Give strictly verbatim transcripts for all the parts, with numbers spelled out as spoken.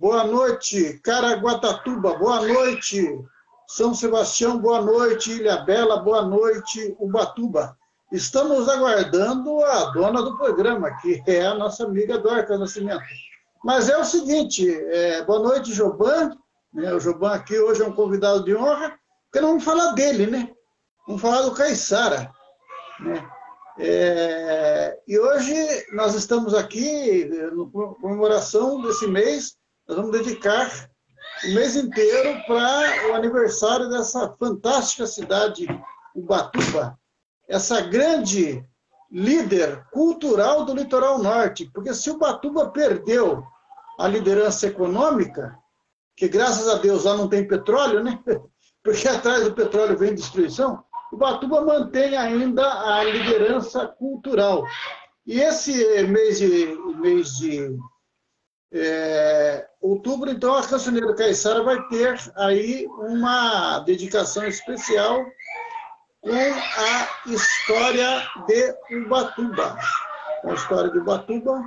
boa noite. Caraguatatuba, boa noite. São Sebastião, boa noite. Ilhabela, boa noite. Ubatuba. Estamos aguardando a dona do programa, que é a nossa amiga Dorca Nascimento. Mas é o seguinte, é, boa noite, Joban. Né, o Joban aqui hoje é um convidado de honra, porque não vamos falar dele, né? Vamos falar do Caiçara. Né? É, e hoje nós estamos aqui, na comemoração desse mês, nós vamos dedicar o mês inteiro para o aniversário dessa fantástica cidade, Ubatuba, essa grande líder cultural do litoral norte, porque se Ubatuba perdeu a liderança econômica, que graças a Deus lá não tem petróleo, né? Porque atrás do petróleo vem destruição, Ubatuba mantém ainda a liderança cultural. E esse mês de, mês de é, outubro, então, a Cancioneira Caiçara vai ter aí uma dedicação especial com a história de Ubatuba. A história de Ubatuba,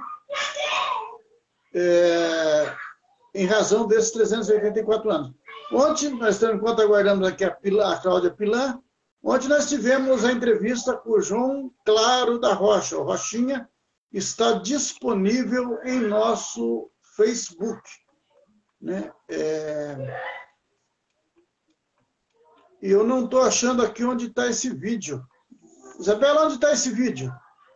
é, em razão desses trezentos e oitenta e quatro anos. Ontem, nós estamos, enquanto aguardamos aqui a, Pilar, a Cláudia Pilan, ontem nós tivemos a entrevista com o João Claro da Rocha. O Rochinha está disponível em nosso Facebook. Né? É... E eu não estou achando aqui onde está esse vídeo. Isabela, onde está esse vídeo?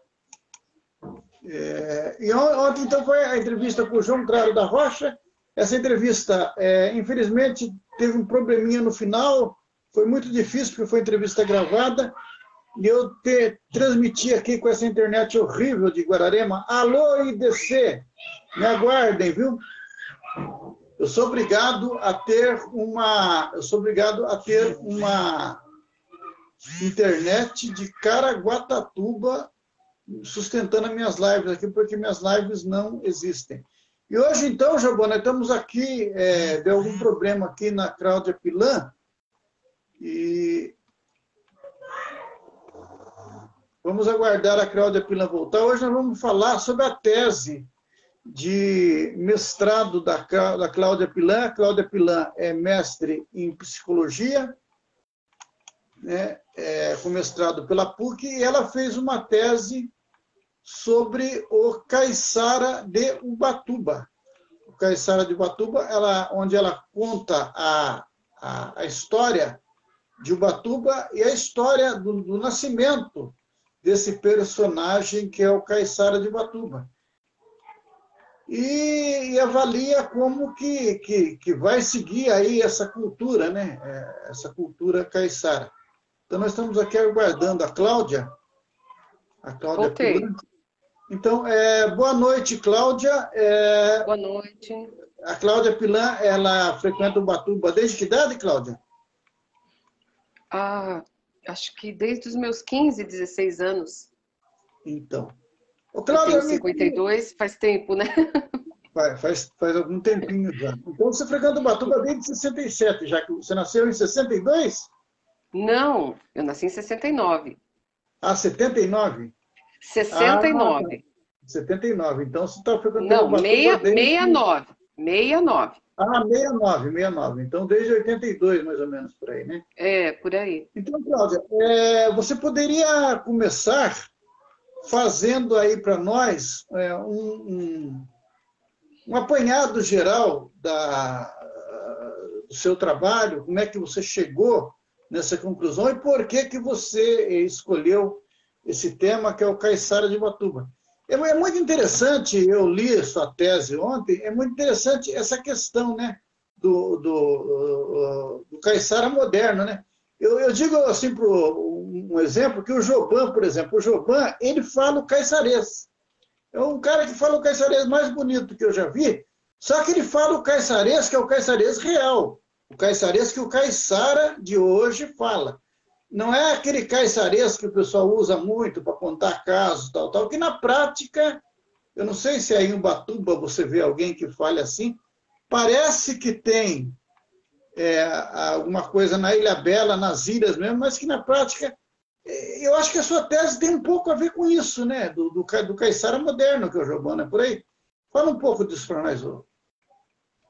É... E ontem, então, foi a entrevista com o João Claro da Rocha. Essa entrevista, é, infelizmente, teve um probleminha no final. Foi muito difícil, porque foi entrevista gravada. E eu te, transmiti aqui com essa internet horrível de Guararema. Alô, I D C, me aguardem, viu? Eu sou obrigado a ter uma, eu sou obrigado a ter uma internet de Caraguatatuba sustentando as minhas lives aqui, porque minhas lives não existem. E hoje, então, Jabô, nós estamos aqui, é, deu algum problema aqui na Cláudia Pilan, e vamos aguardar a Cláudia Pilan voltar. Hoje nós vamos falar sobre a tese de mestrado da, da Cláudia Pilan. A Cláudia Pilan é mestre em psicologia, né, é, com mestrado pela P U C, e ela fez uma tese sobre o Caiçara de Ubatuba. O Caiçara de Ubatuba, ela, onde ela conta a, a, a história de Ubatuba e a história do, do nascimento desse personagem que é o Caiçara de Ubatuba. E, e avalia como que, que, que vai seguir aí essa cultura, né? Essa cultura caiçara. Então, nós estamos aqui aguardando a Cláudia. A Cláudia Voltei. Pilan. Então, é, boa noite, Cláudia. É, boa noite. A Cláudia Pilan, ela frequenta Ubatuba desde que idade, Cláudia? Ah, acho que desde os meus quinze, dezesseis anos. Então. Ô, Cláudia, eu tenho cinquenta e dois, faz tempo, né? Faz, faz, faz algum tempinho já. Então, você frequenta Ubatuba desde sessenta e sete, já que você nasceu em sessenta e dois? Não, eu nasci em sessenta e nove. Ah, setenta e nove? sessenta e nove. Ah, setenta e nove. Então, você está frequentando Não, Ubatuba meia, desde... sessenta e nove. sessenta e nove. Ah, sessenta e nove, sessenta e nove. Então, desde oitenta e dois, mais ou menos, por aí, né? É, por aí. Então, Cláudia, é, você poderia começar fazendo aí para nós é, um, um, um apanhado geral da, do seu trabalho, como é que você chegou nessa conclusão e por que, que você escolheu esse tema, que é o Caiçara de Ubatuba. É, é muito interessante, eu li a sua tese ontem, é muito interessante essa questão, né, do, do, do Caiçara moderno, né? Eu, eu digo assim, pro, um exemplo, que o Joban, por exemplo, o Joban, ele fala o caiçarês. É um cara que fala o caiçarês mais bonito que eu já vi, só que ele fala o caiçarês, que é o caiçarês real. O caiçarês que o Caiçara de hoje fala. Não é aquele caiçarês que o pessoal usa muito para contar casos, tal, tal, que na prática, eu não sei se aí em Ubatuba você vê alguém que fale assim, parece que tem é, alguma coisa na Ilhabela, nas ilhas mesmo, mas que na prática, eu acho que a sua tese tem um pouco a ver com isso, né? Do, do, do Caiçara moderno, que é o Jobana, por aí. Fala um pouco disso para nós, ô.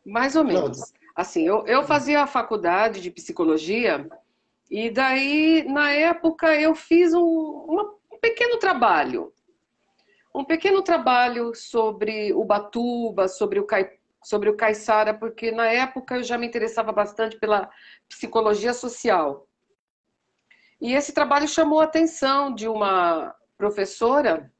Mais ou Cláudia. menos. Assim, eu, eu fazia a faculdade de psicologia e daí, na época, eu fiz um, uma- um pequeno trabalho. Um pequeno trabalho sobre o Batuba, sobre o, Cai, sobre o Caiçara, porque na época eu já me interessava bastante pela psicologia social. E esse trabalho chamou a atenção de uma professora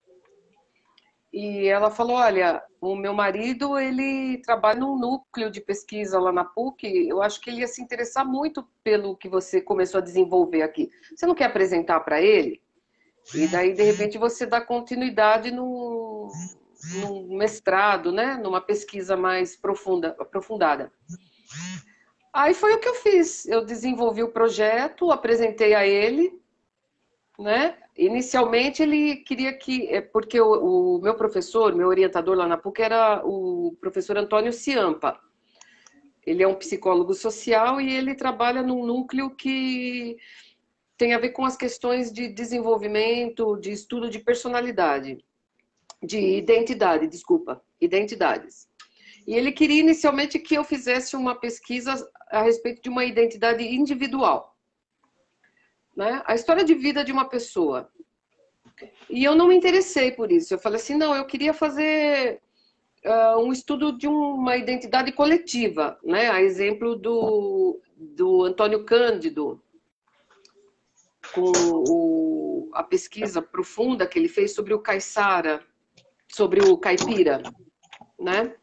e ela falou, olha, o meu marido, ele trabalha num núcleo de pesquisa lá na PUC, eu acho que ele ia se interessar muito pelo que você começou a desenvolver aqui. Você não quer apresentar para ele? E daí, de repente, você dá continuidade no, no mestrado, né? Numa pesquisa mais profunda, aprofundada. Aí foi o que eu fiz. Eu desenvolvi o projeto, apresentei a ele, né? Inicialmente ele queria que, é, porque o, o meu professor, meu orientador lá na PUC era o professor Antônio Ciampa. Ele é um psicólogo social e ele trabalha num núcleo que tem a ver com as questões de desenvolvimento, de estudo de personalidade, de identidade, desculpa, identidades. E ele queria inicialmente que eu fizesse uma pesquisa a respeito de uma identidade individual, né? A história de vida de uma pessoa. E eu não me interessei por isso. Eu falei assim, não, eu queria fazer uh, um estudo de uma identidade coletiva, né? A exemplo do, do Antônio Cândido, com o, a pesquisa profunda que ele fez sobre o caiçara, sobre o caipira, né?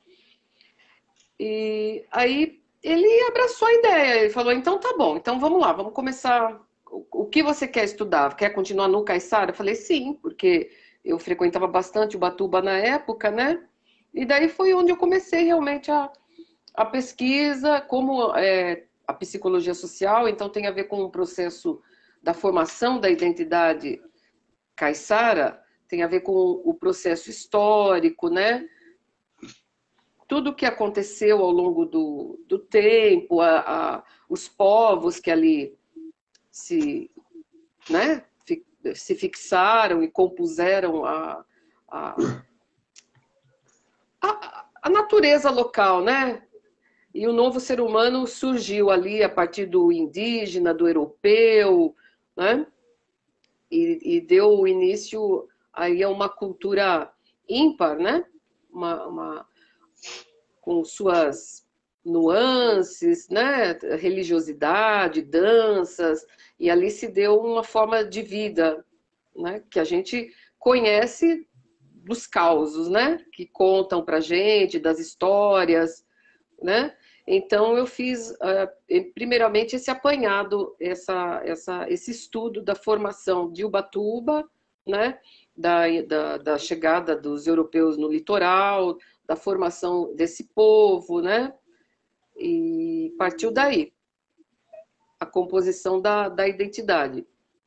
E aí ele abraçou a ideia, ele falou, então tá bom, então vamos lá, vamos começar. O, o que você quer estudar? Quer continuar no caiçara? Eu falei, sim, porque eu frequentava bastante o Batuba na época, né? E daí foi onde eu comecei realmente a, a pesquisa, como é, a psicologia social, então tem a ver com o processo da formação da identidade caiçara, tem a ver com o processo histórico, né? Tudo o que aconteceu ao longo do, do tempo, a, a, os povos que ali se, né, fi, se fixaram e compuseram a, a, a, a natureza local, né? E o novo ser humano surgiu ali a partir do indígena, do europeu, né? E, e deu início aí a uma cultura ímpar, né? Uma, uma, com suas nuances, né? Religiosidade, danças, e ali se deu uma forma de vida, né? Que a gente conhece dos causos, né? Que contam pra gente, das histórias, né? Então eu fiz uh, primeiramente esse apanhado, essa, essa, esse estudo da formação de Ubatuba, né? Da, da, da chegada dos europeus no litoral, da formação desse povo, né? E partiu daí a composição da, da identidade.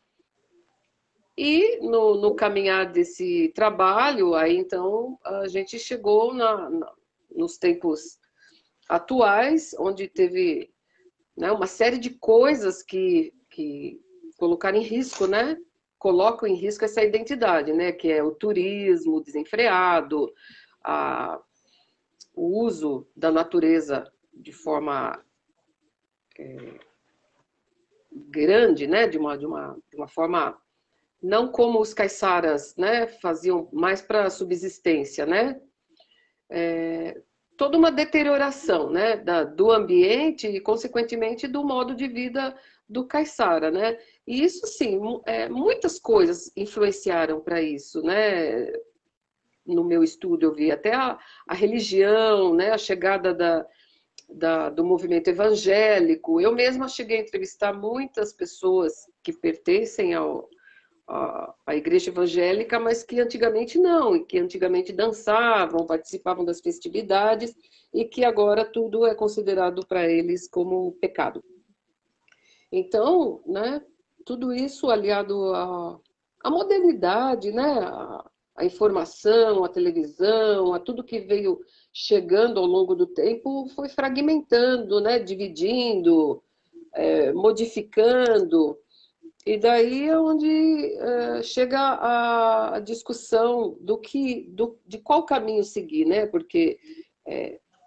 E no, no caminhar desse trabalho, aí então a gente chegou na, na, nos tempos atuais, onde teve, né, uma série de coisas que, que colocaram em risco, né? Colocam em risco essa identidade, né? Que é o turismo desenfreado, a, o uso da natureza de forma é, grande, né? De uma, de uma, de uma forma não como os caiçaras, né? Faziam mais para subsistência, né? É, toda uma deterioração, né, da, do ambiente e, consequentemente, do modo de vida do caiçara, né? E isso, sim, é, muitas coisas influenciaram para isso, né? No meu estudo eu vi até a, a religião, né? A chegada da, da, do movimento evangélico. Eu mesma cheguei a entrevistar muitas pessoas que pertencem ao, a, a igreja evangélica, mas que antigamente não, e que antigamente dançavam, participavam das festividades, e que agora tudo é considerado para eles como pecado. Então, né, tudo isso aliado à, à modernidade, né, à, à informação, à televisão, a tudo que veio chegando ao longo do tempo, foi fragmentando, né, dividindo, é, modificando. E daí é onde é, chega a, a discussão do que, do, de qual caminho seguir, né? Porque é,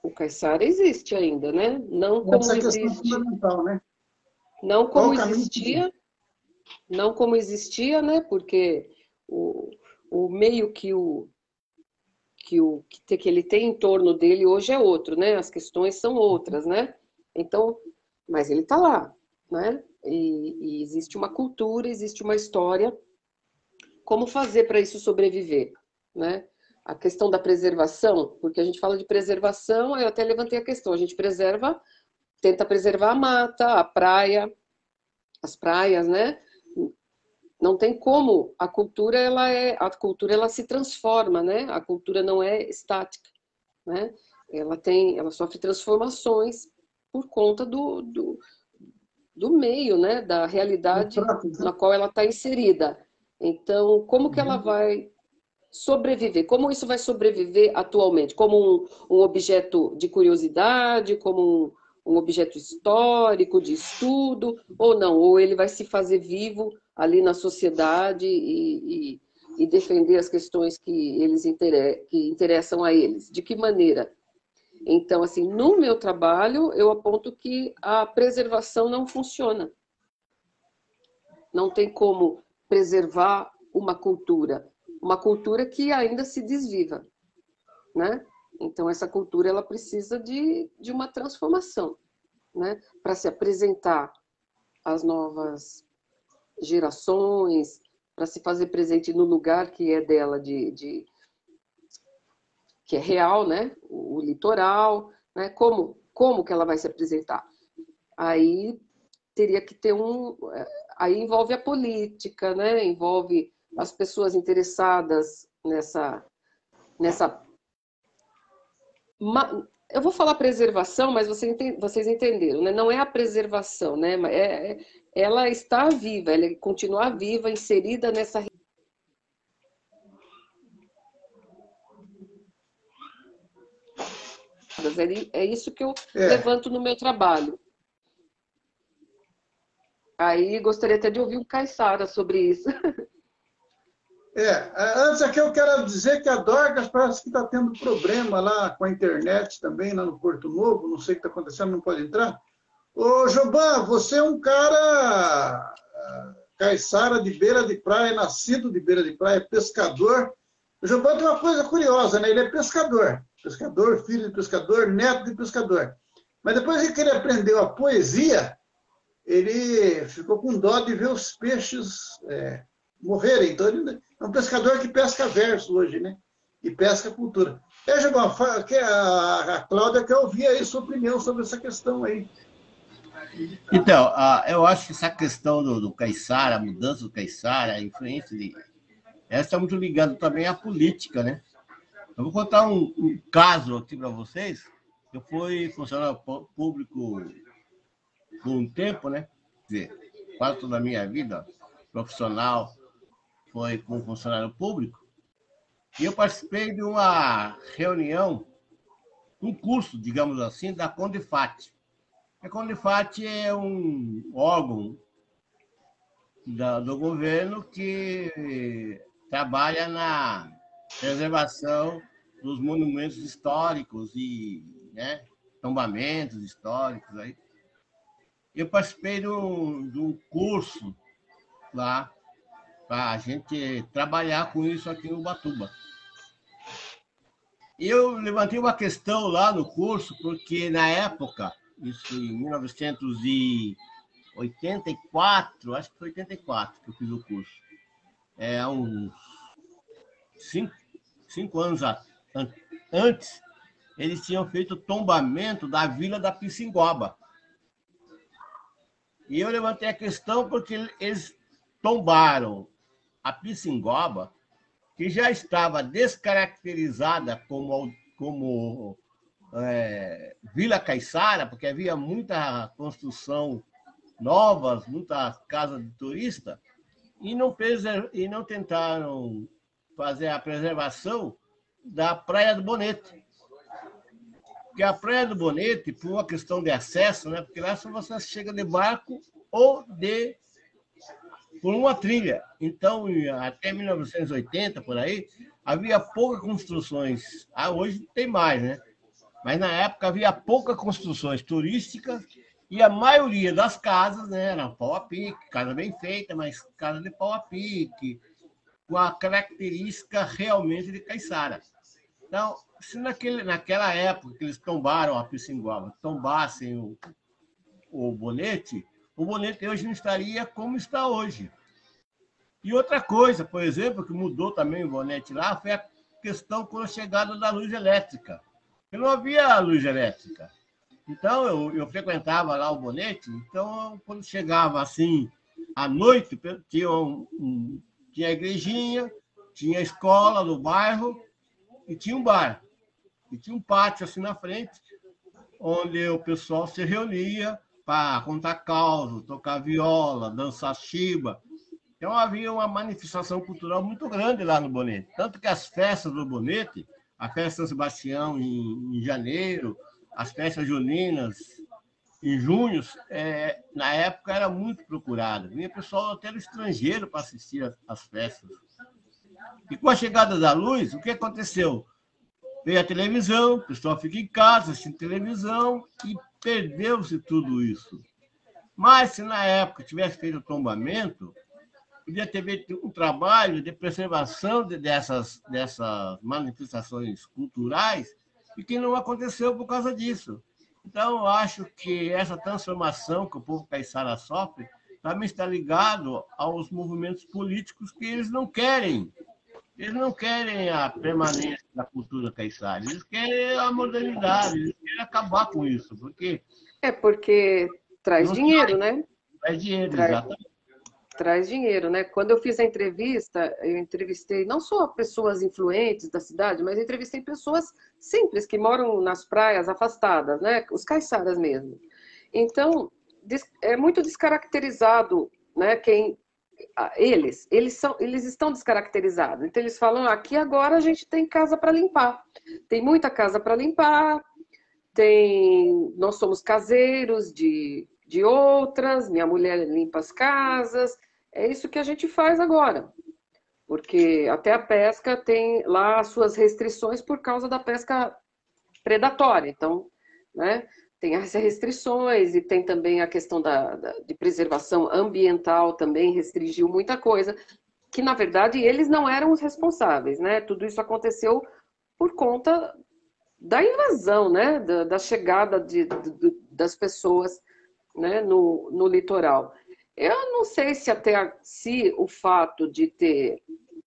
O caiçara existe ainda, né? Não como Essa é a questão existe, fundamental, né? não Qual como o caminho? existia, não como existia, né? Porque o, o meio que o que o que, que ele tem em torno dele hoje é outro, né? As questões são outras, né? Então, mas ele está lá, né? E, e existe uma cultura, existe uma história. Como fazer para isso sobreviver, né? A questão da preservação, porque a gente fala de preservação, eu até levantei a questão, a gente preserva, tenta preservar a mata, a praia, as praias, né? Não tem como, a cultura ela é, a cultura ela se transforma, né? A cultura não é estática, né? Ela tem, ela sofre transformações por conta do, do, do meio, né? Da realidade na qual ela está inserida. Então, como que ela vai sobreviver? Como isso vai sobreviver atualmente? Como um, um objeto de curiosidade, como um, um objeto histórico, de estudo, ou não? Ou ele vai se fazer vivo ali na sociedade e, e, e defender as questões que, eles inter... que interessam a eles? De que maneira? Então, assim, no meu trabalho, eu aponto que a preservação não funciona. Não tem como preservar uma cultura. Uma cultura que ainda se desviva, né? Então, essa cultura ela precisa de, de uma transformação, né? Para se apresentar às novas gerações, para se fazer presente no lugar que é dela, de, de que é real, né? O, o litoral, né? Como, como que ela vai se apresentar? Aí teria que ter um... Aí envolve a política, né? Envolve as pessoas interessadas nessa... nessa eu vou falar preservação, mas vocês entenderam, né? Não é a preservação, né? É, é, ela está viva, ela continua viva, inserida nessa... É isso que eu é. levanto no meu trabalho. Aí gostaria até de ouvir o Caiçara sobre isso. É, antes aqui eu quero dizer que a Dorcas parece que está tendo problema lá com a internet também, lá no Porto Novo, não sei o que está acontecendo, não pode entrar. Ô, Joban, você é um cara caiçara de beira de praia, nascido de beira de praia, pescador. O Joban tem uma coisa curiosa, né? Ele é pescador. Pescador, filho de pescador, neto de pescador. Mas depois que ele aprendeu a poesia, ele ficou com dó de ver os peixes é, morrerem. Então, ele é um pescador que pesca verso hoje, né? E pesca cultura. É, Joban, a, a Cláudia quer ouvir aí sua opinião sobre essa questão aí. Então, eu acho que essa questão do, do caiçara, a mudança do caiçara, a influência de... Essa está muito ligada também à política, né? Eu vou contar um, um caso aqui para vocês. Eu fui funcionário público por um tempo, né? Quer dizer, quase toda a minha vida profissional foi como funcionário público. E eu participei de uma reunião, um curso, digamos assim, da Condefat. A Condefat é um órgão da, do governo que trabalha na preservação dos monumentos históricos e né, tombamentos históricos. Aí. Eu participei de um, de um curso lá para a gente trabalhar com isso aqui no Ubatuba. Eu levantei uma questão lá no curso, porque na época, isso em mil novecentos e oitenta e quatro, acho que foi oitenta e quatro que eu fiz o curso. É, uns cinco, cinco anos antes, eles tinham feito o tombamento da Vila da Pissingoba. E eu levantei a questão porque eles tombaram a Pissingoba, que já estava descaracterizada como, como é, Vila Caiçara, porque havia muita construção nova, muitas casas de turista, e não, e não tentaram fazer a preservação da Praia do Bonete. Porque a Praia do Bonete, por uma questão de acesso, né, porque lá só você chega de barco ou de por uma trilha. Então, até mil novecentos e oitenta, por aí, havia poucas construções. Ah, hoje tem mais, né? Mas na época havia poucas construções turísticas e a maioria das casas, né, eram pau a pique, casa bem feita, mas casa de pau a pique, com a característica realmente de caiçara. Então, se naquele, naquela época que eles tombaram a Pissinguaba, tombassem o, o bonete, o bonete hoje não estaria como está hoje. E outra coisa, por exemplo, que mudou também o bonete lá, foi a questão com a chegada da luz elétrica. Porque não havia luz elétrica. Então, eu, eu frequentava lá o bonete, então, quando chegava assim, à noite, tinha, um, um, tinha a igrejinha, tinha a escola no bairro e tinha um bar. E tinha um pátio assim na frente, onde o pessoal se reunia para contar causa, tocar viola, dançar chiba. Então, havia uma manifestação cultural muito grande lá no Bonete. Tanto que as festas do Bonete, a festa São Sebastião em, em janeiro, as festas juninas em junho, é, na época era muito procurada. Vinha pessoal até do estrangeiro para assistir as, as festas. E com a chegada da luz, o que aconteceu? Veio a televisão, o pessoal fica em casa assistindo televisão e perdeu-se tudo isso. Mas se na época tivesse feito o tombamento, podia ter feito um trabalho de preservação de, dessas, dessas manifestações culturais e que não aconteceu por causa disso. Então, eu acho que essa transformação que o povo caiçara sofre também está ligado aos movimentos políticos que eles não querem. Eles não querem a permanência da cultura caiçara, eles querem a modernidade, eles querem acabar com isso, porque... É porque traz dinheiro, traz, né? Traz dinheiro, traz... exatamente. Traz dinheiro, né? Quando eu fiz a entrevista, eu entrevistei não só pessoas influentes da cidade, mas entrevistei pessoas simples que moram nas praias afastadas, né? Os caiçaras mesmo. Então, é muito descaracterizado, né? Quem eles, eles são, eles estão descaracterizados. Então eles falam: ah, aqui agora a gente tem casa para limpar, tem muita casa para limpar, tem, nós somos caseiros de de outras, minha mulher limpa as casas. É isso que a gente faz agora, porque até a pesca tem lá as suas restrições por causa da pesca predatória. Então, né, tem as restrições e tem também a questão da, da, de preservação ambiental, também restringiu muita coisa, que na verdade eles não eram os responsáveis, né? Tudo isso aconteceu por conta da invasão, né, da, da chegada de, de, das pessoas, né, no, no litoral. Eu não sei se até se o fato de ter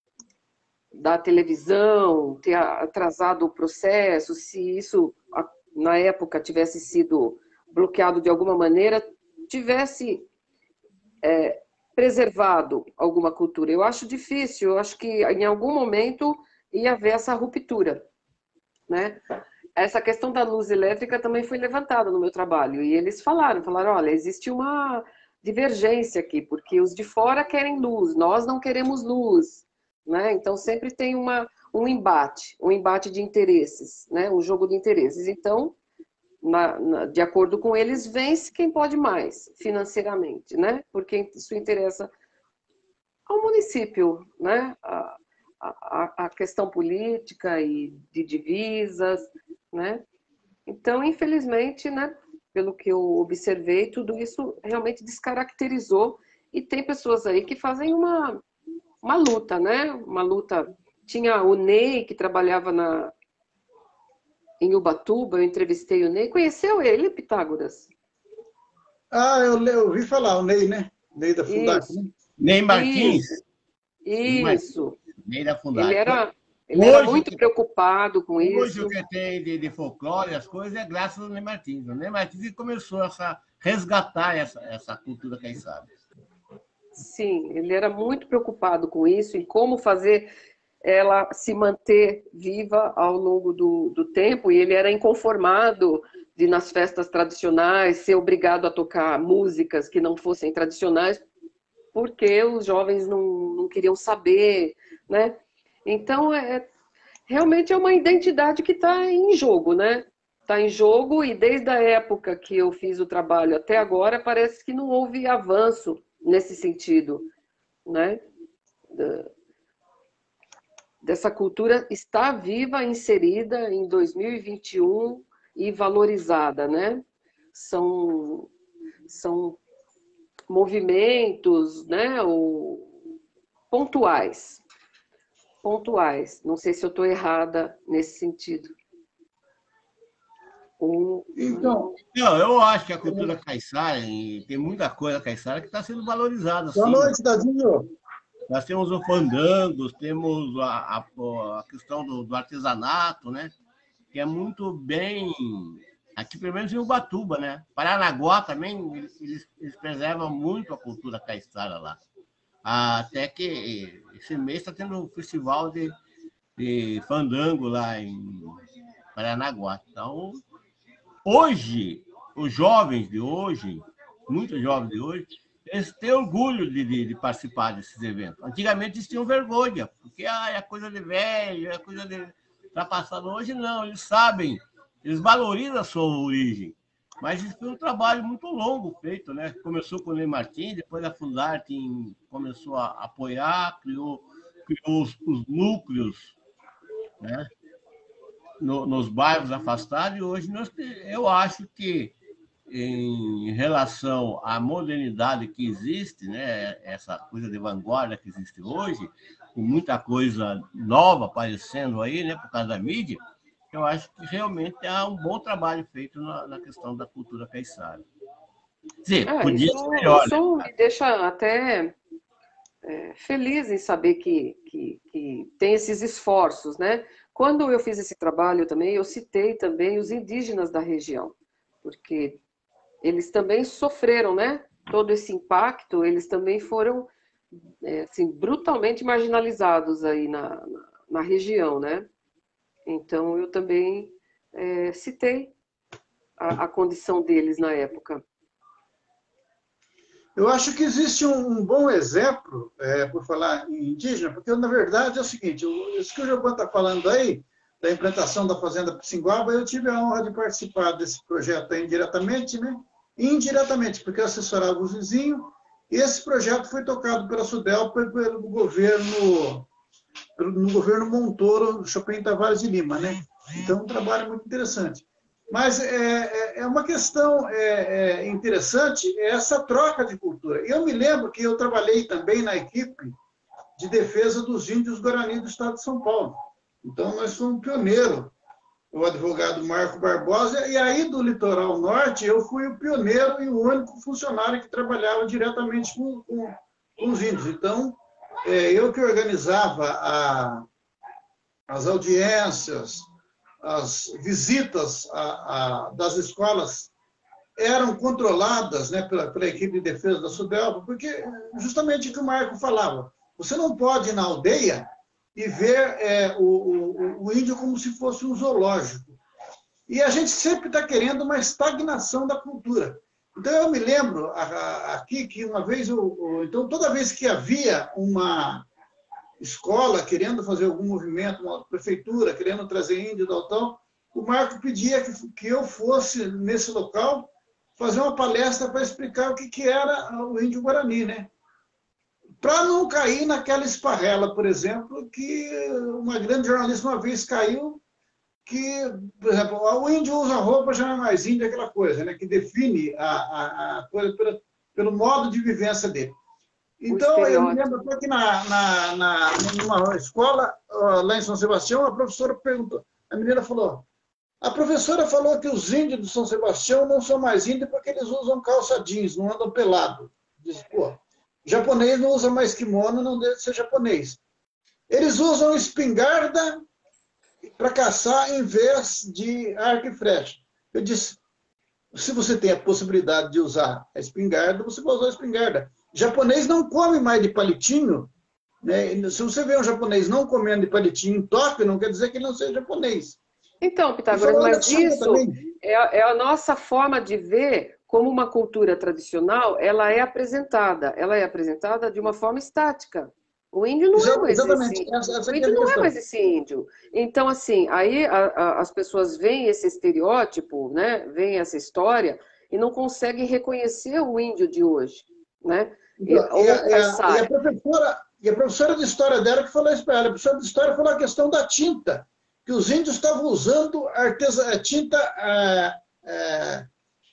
da televisão ter atrasado o processo, se isso na época tivesse sido bloqueado de alguma maneira, tivesse é, preservado alguma cultura. Eu acho difícil, eu acho que em algum momento ia haver essa ruptura, né? Essa questão da luz elétrica também foi levantada no meu trabalho, e eles falaram, falaram, olha, existe uma divergência aqui, porque os de fora querem luz, nós não queremos luz, né? Então sempre tem uma, um embate, um embate de interesses, né? Um jogo de interesses. Então, na, na, de acordo com eles, vence quem pode mais financeiramente, né? Porque isso interessa ao município, né? A, a, a questão política e de divisas, né? Então, infelizmente, né, pelo que eu observei, tudo isso realmente descaracterizou, e tem pessoas aí que fazem uma, uma luta, né? Uma luta. Tinha o Ney, que trabalhava na, em Ubatuba, eu entrevistei o Ney. Conheceu ele, Pitágoras? Ah, eu, eu ouvi falar, o Ney, né? Ney da Fundac, né? Ney Martins. Isso. Isso. Ney da Fundac. Ele era... Ele hoje, era muito preocupado com hoje isso. Hoje o que tem de, de folclore, as coisas, é graças ao Ney Martins. O Ney Martins começou a resgatar essa, essa cultura caiçara. Sim, ele era muito preocupado com isso, em como fazer ela se manter viva ao longo do, do tempo, e ele era inconformado de, nas festas tradicionais, ser obrigado a tocar músicas que não fossem tradicionais, porque os jovens não, não queriam saber, né? Então, é, realmente é uma identidade que está em jogo, né? Está em jogo, e desde a época que eu fiz o trabalho até agora, parece que não houve avanço nesse sentido, né? Dessa cultura está viva, inserida em dois mil e vinte e um, e valorizada, né? São, são movimentos, né? Ou, pontuais. Pontuais. Não sei se eu estou errada nesse sentido. Um... Então, não, eu acho que a cultura caiçara, e tem muita coisa caiçara que está sendo valorizada. Boa Sim. noite, Dadinho. Nós temos o fandango, temos a, a, a questão do, do artesanato, né? Que é muito bem... Aqui, pelo menos, em Ubatuba, né? Paranaguá também, eles, eles preservam muito a cultura caiçara lá. Até que esse mês está tendo um festival de, de fandango lá em Paranaguá. Então, hoje, os jovens de hoje, muitos jovens de hoje, eles têm orgulho de, de, de participar desses eventos. Antigamente eles tinham vergonha, porque ah, é coisa de velho, é coisa de ultrapassado. Hoje não, eles sabem, eles valorizam a sua origem. Mas isso foi um trabalho muito longo feito, né? Começou com o Ney Martins, depois a Fundarte começou a apoiar, criou, criou os, os núcleos, né? No, nos bairros afastados, e hoje nós, eu acho que, em relação à modernidade que existe, né, essa coisa de vanguarda que existe hoje, com muita coisa nova aparecendo aí, né, por causa da mídia, eu acho que realmente há um bom trabalho feito na, na questão da cultura caiçara. Sim, É, podia isso, ser melhor. isso Né? me deixa até é, feliz em saber que, que, que tem esses esforços, né? Quando eu fiz esse trabalho também, eu citei também os indígenas da região, porque eles também sofreram, né? Todo esse impacto, eles também foram é, assim, brutalmente marginalizados aí na, na, na região, né? Então, eu também é, citei a, a condição deles na época. Eu acho que existe um, um bom exemplo, é, por falar em indígena, porque, na verdade, é o seguinte, isso que o Giovan está falando aí, da implantação da Fazenda Pissinguaba, eu tive a honra de participar desse projeto aí indiretamente, né? Indiretamente, porque eu assessorava o vizinho, e esse projeto foi tocado pela Sudelpa pelo governo, pelo, no governo Montoro, Chopin Tavares de Lima, né? Então, um trabalho muito interessante. Mas é, é uma questão é, é interessante essa troca de cultura. Eu me lembro que eu trabalhei também na equipe de defesa dos índios Guarani do Estado de São Paulo. Então, nós fomos pioneiros, o advogado Marco Barbosa, e aí do Litoral Norte eu fui o pioneiro e o único funcionário que trabalhava diretamente com, com, com os índios. Então, é, eu que organizava a, as audiências, as visitas a, a, das escolas eram controladas, né, pela, pela equipe de defesa da Sudelpa, porque justamente o que o Marco falava, você não pode ir na aldeia e ver é, o, o, o índio como se fosse um zoológico. E a gente sempre está querendo uma estagnação da cultura. Então, eu me lembro a, a, aqui que uma vez, eu, eu, então, toda vez que havia uma escola querendo fazer algum movimento, uma prefeitura querendo trazer índio, tal, tal, o Marco pedia que, que eu fosse nesse local fazer uma palestra para explicar o que, que era o índio Guarani, né? Para não cair naquela esparrela, por exemplo, que uma grande jornalista uma vez caiu, que, por exemplo, o índio usa roupa, já não é mais índio, aquela coisa, né? Que define a, a, a coisa pelo, pelo modo de vivência dele. Então, eu me lembro até que na, na, na, numa escola, lá em São Sebastião, a professora perguntou, a menina falou, a professora falou que os índios de São Sebastião não são mais índios porque eles usam calça jeans, não andam pelado. Diz, pô, japonês não usa mais kimono, não deve ser japonês. Eles usam espingarda para caçar em vez de arco e flecha. Eu disse, se você tem a possibilidade de usar a espingarda, você vai usar a espingarda. Japonês não come mais de palitinho, né? Se você vê um japonês não comendo de palitinho em Tóquio, não quer dizer que ele não seja japonês. Então, Pitágoras, mas isso é, é a nossa forma de ver como uma cultura tradicional, ela é apresentada. Ela é apresentada de uma forma estática. O índio não é mais Exatamente. esse Essa, essa o índio não é mais esse índio. Então, assim, aí a, a, as pessoas veem esse estereótipo, né? Veem essa história e não conseguem reconhecer o índio de hoje, né? E, então, e, a, e, a, e, a professora, e a professora de história dela que falou isso para ela. A professora de história falou a questão da tinta. Que que os índios estavam usando artesa, tinta é, é,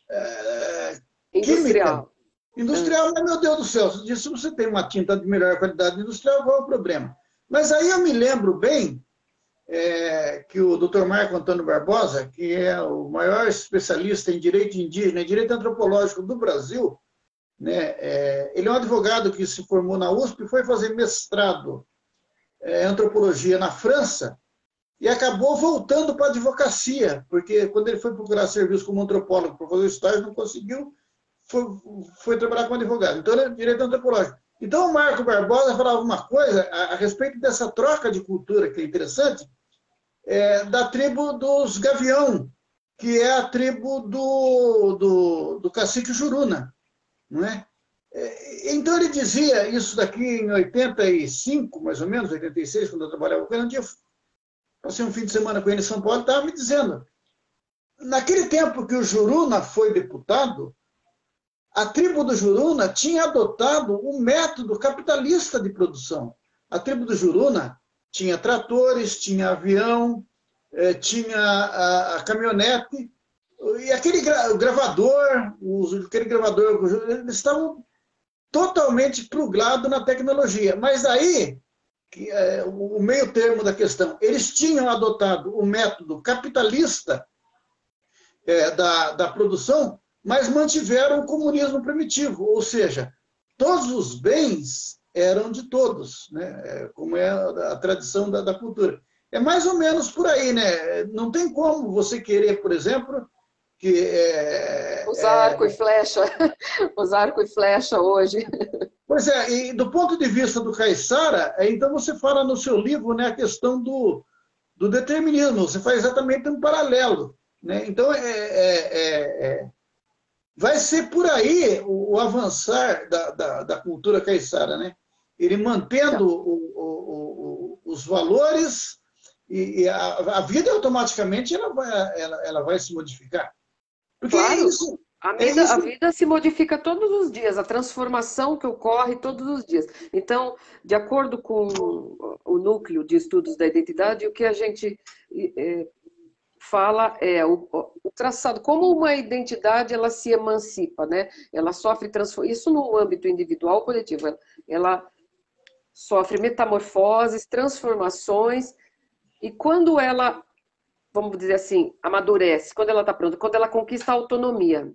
é, industrial. química. Industrial, mas, meu Deus do céu, se você tem uma tinta de melhor qualidade industrial, qual é o problema? Mas aí eu me lembro bem é, que o doutor Marco Antônio Barbosa, que é o maior especialista em direito indígena e direito antropológico do Brasil, né, é, ele é um advogado que se formou na U S P e foi fazer mestrado é, em antropologia na França e acabou voltando para a advocacia, porque quando ele foi procurar serviço como antropólogo para fazer o estágio, não conseguiu, Foi, foi trabalhar como advogado. Então, ele é direito antropológico. Então, o Marco Barbosa falava uma coisa a, a respeito dessa troca de cultura, que é interessante, é, da tribo dos Gavião, que é a tribo do, do, do cacique Juruna. Não é? É, então, ele dizia isso daqui em oitenta e cinco, mais ou menos, oitenta e seis, quando eu trabalhava com ele. Um dia, passei um fim de semana com ele em São Paulo, estava me dizendo, naquele tempo que o Juruna foi deputado, a tribo do Juruna tinha adotado um método capitalista de produção. A tribo do Juruna tinha tratores, tinha avião, eh, tinha a, a caminhonete, e aquele gra, o gravador, os, aquele gravador, eles estavam totalmente plugado na tecnologia. Mas aí, que, é, o meio termo da questão, eles tinham adotado o método capitalista é, da, da produção, mas mantiveram o comunismo primitivo, ou seja, todos os bens eram de todos, né? Como é a tradição da, da cultura. É mais ou menos por aí, né? Não tem como você querer, por exemplo, que... É, usar é... arco e flecha, usar arco e flecha hoje. Pois é, e do ponto de vista do Caiçara, então você fala no seu livro, né, a questão do, do determinismo, você faz exatamente um paralelo, né? Então, é, é, é, vai ser por aí o, o avançar da, da, da cultura caiçara, né? Ele mantendo o, o, o, os valores e, e a, a vida automaticamente ela vai, ela, ela vai se modificar. Porque claro, é isso, a, vida, é isso. a vida se modifica todos os dias, a transformação que ocorre todos os dias. Então, de acordo com o núcleo de estudos da identidade, o que a gente é, fala é o, o traçado, como uma identidade ela se emancipa, né? Ela sofre transformação, isso no âmbito individual ou coletivo, ela, ela sofre metamorfoses, transformações, e quando ela, vamos dizer assim, amadurece, quando ela está pronta, quando ela conquista a autonomia,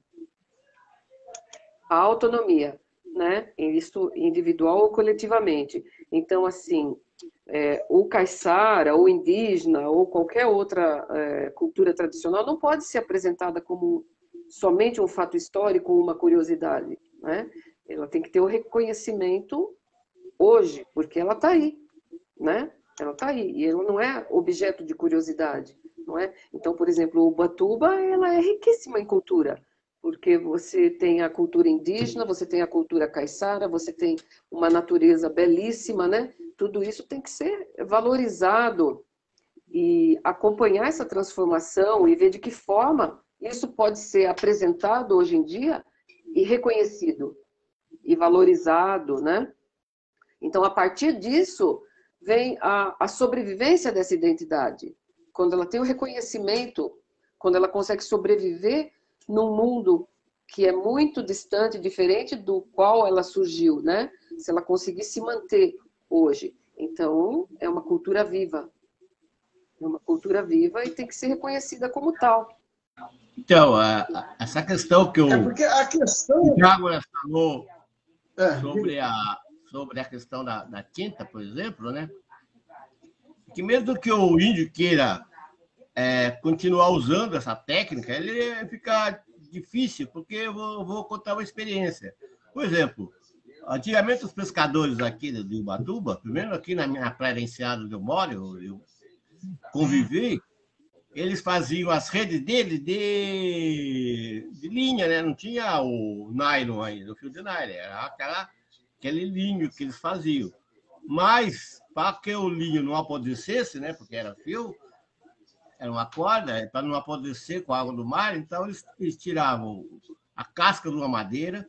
a autonomia, né? Isso individual ou coletivamente. Então, assim, É, o caiçara, ou indígena, ou qualquer outra é, cultura tradicional não pode ser apresentada como somente um fato histórico ou uma curiosidade, né? Ela tem que ter o reconhecimento hoje, porque ela está aí, né? Ela está aí, e ela não é objeto de curiosidade, não é? Então, por exemplo, o Ubatuba, ela é riquíssima em cultura, porque você tem a cultura indígena, você tem a cultura caiçara, você tem uma natureza belíssima, né? Tudo isso tem que ser valorizado e acompanhar essa transformação e ver de que forma isso pode ser apresentado hoje em dia e reconhecido e valorizado, né? Então, a partir disso, vem a, a sobrevivência dessa identidade. Quando ela tem o reconhecimento, quando ela consegue sobreviver num mundo que é muito distante, diferente do qual ela surgiu, né? Se ela conseguir se manter hoje. Então, é uma cultura viva. É uma cultura viva e tem que ser reconhecida como tal. Então, a, a, essa questão que o, é porque a questão... o Diágoras falou é. sobre, a, sobre a questão da, da tinta, por exemplo, né? Que mesmo que o índio queira é, continuar usando essa técnica, ele fica difícil, porque eu vou, vou contar uma experiência. Por exemplo, antigamente os pescadores aqui de Ubatuba, primeiro aqui na minha praia de Enseada onde eu moro, eu, eu convivi, eles faziam as redes deles de, de linha, né? Não tinha o nylon ainda, o fio de nylon, era aquela, aquele linho que eles faziam. Mas, para que o linho não apodrecesse, né? Porque era fio, era uma corda, para não apodrecer com a água do mar, então eles, eles tiravam a casca de uma madeira.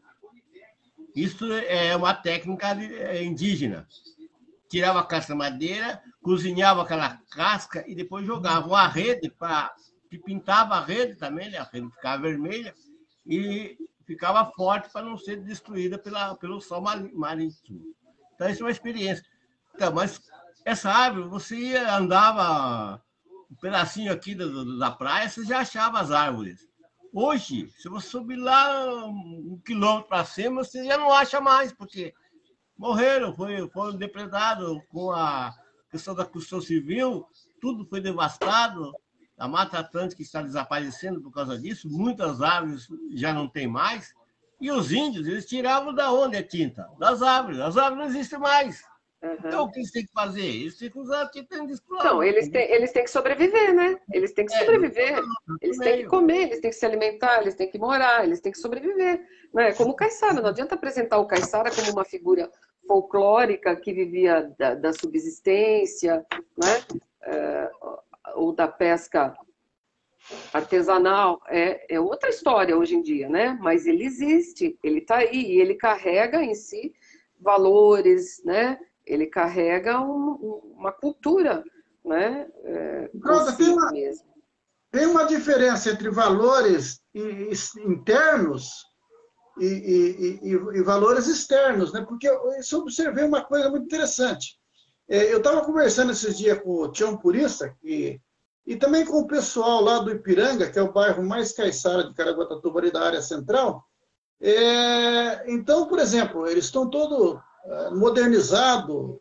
Isso é uma técnica indígena. Tirava a casca da madeira, cozinhava aquela casca e depois jogavam a rede, pra, que pintava a rede também, né? A rede ficava vermelha e ficava forte para não ser destruída pela, pelo sol marítimo. Então, isso é uma experiência. Então, mas essa árvore, você ia, andava um pedacinho aqui da, da praia, você já achava as árvores. Hoje, se você subir lá um quilômetro para cima, você já não acha mais, porque morreram, foi, foram depredados com a questão da construção civil, tudo foi devastado, a Mata Atlântica está desaparecendo por causa disso, muitas árvores já não tem mais, e os índios, eles tiravam da onde a tinta? Das árvores, as árvores não existem mais. Uhum. Então, o que eles têm que fazer? Eles têm que usar a tinta industrial. Não, eles têm, eles têm que sobreviver, né? Eles têm que sobreviver, é, eles têm que comer, eles têm que se alimentar, eles têm que morar, eles têm que sobreviver. Né? Como o Caiçara, não adianta apresentar o Caiçara como uma figura folclórica que vivia da, da subsistência, né? É, ou da pesca artesanal, é, é outra história hoje em dia, né? Mas ele existe, ele está aí, e ele carrega em si valores, né? Ele carrega um, uma cultura, né? É, Pronto, tem, uma, tem uma diferença entre valores internos e, e, e, e valores externos, né? Porque eu, eu observei uma coisa muito interessante. Eu estava conversando esses dias com o Tião Purista, que, e também com o pessoal lá do Ipiranga, que é o bairro mais caiçara de Caraguatatuba, da área central. É, então, por exemplo, eles estão todos uh, modernizados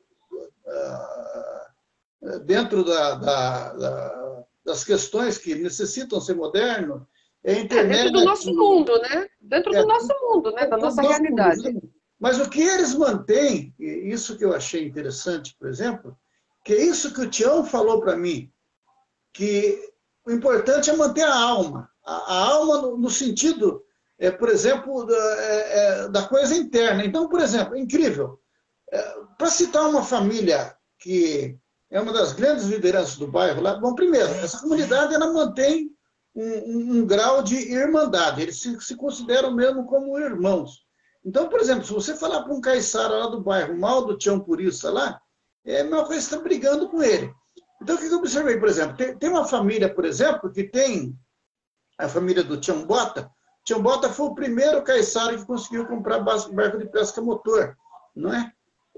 uh, dentro da, da, da, das questões que necessitam ser modernos. É, internet, é dentro do nosso mundo, né? Dentro é, do nosso mundo, né? Da nossa realidade. Mundo. Mas o que eles mantêm, isso que eu achei interessante, por exemplo, que é isso que o Tião falou para mim, que o importante é manter a alma. A, a alma no, no sentido, é, por exemplo, da, é, da coisa interna. Então, por exemplo, é incrível. É, para citar uma família que é uma das grandes lideranças do bairro lá, bom, primeiro, essa comunidade ela mantém um, um, um grau de irmandade. Eles se, se consideram mesmo como irmãos. Então, por exemplo, se você falar para um caiçara lá do bairro mal do Tião Purista lá, é a mesma coisa que você está brigando com ele. Então, o que eu observei, por exemplo? Tem, tem uma família, por exemplo, que tem a família do Tião Bota. Tião Bota foi o primeiro caiçara que conseguiu comprar barco de pesca motor, não é?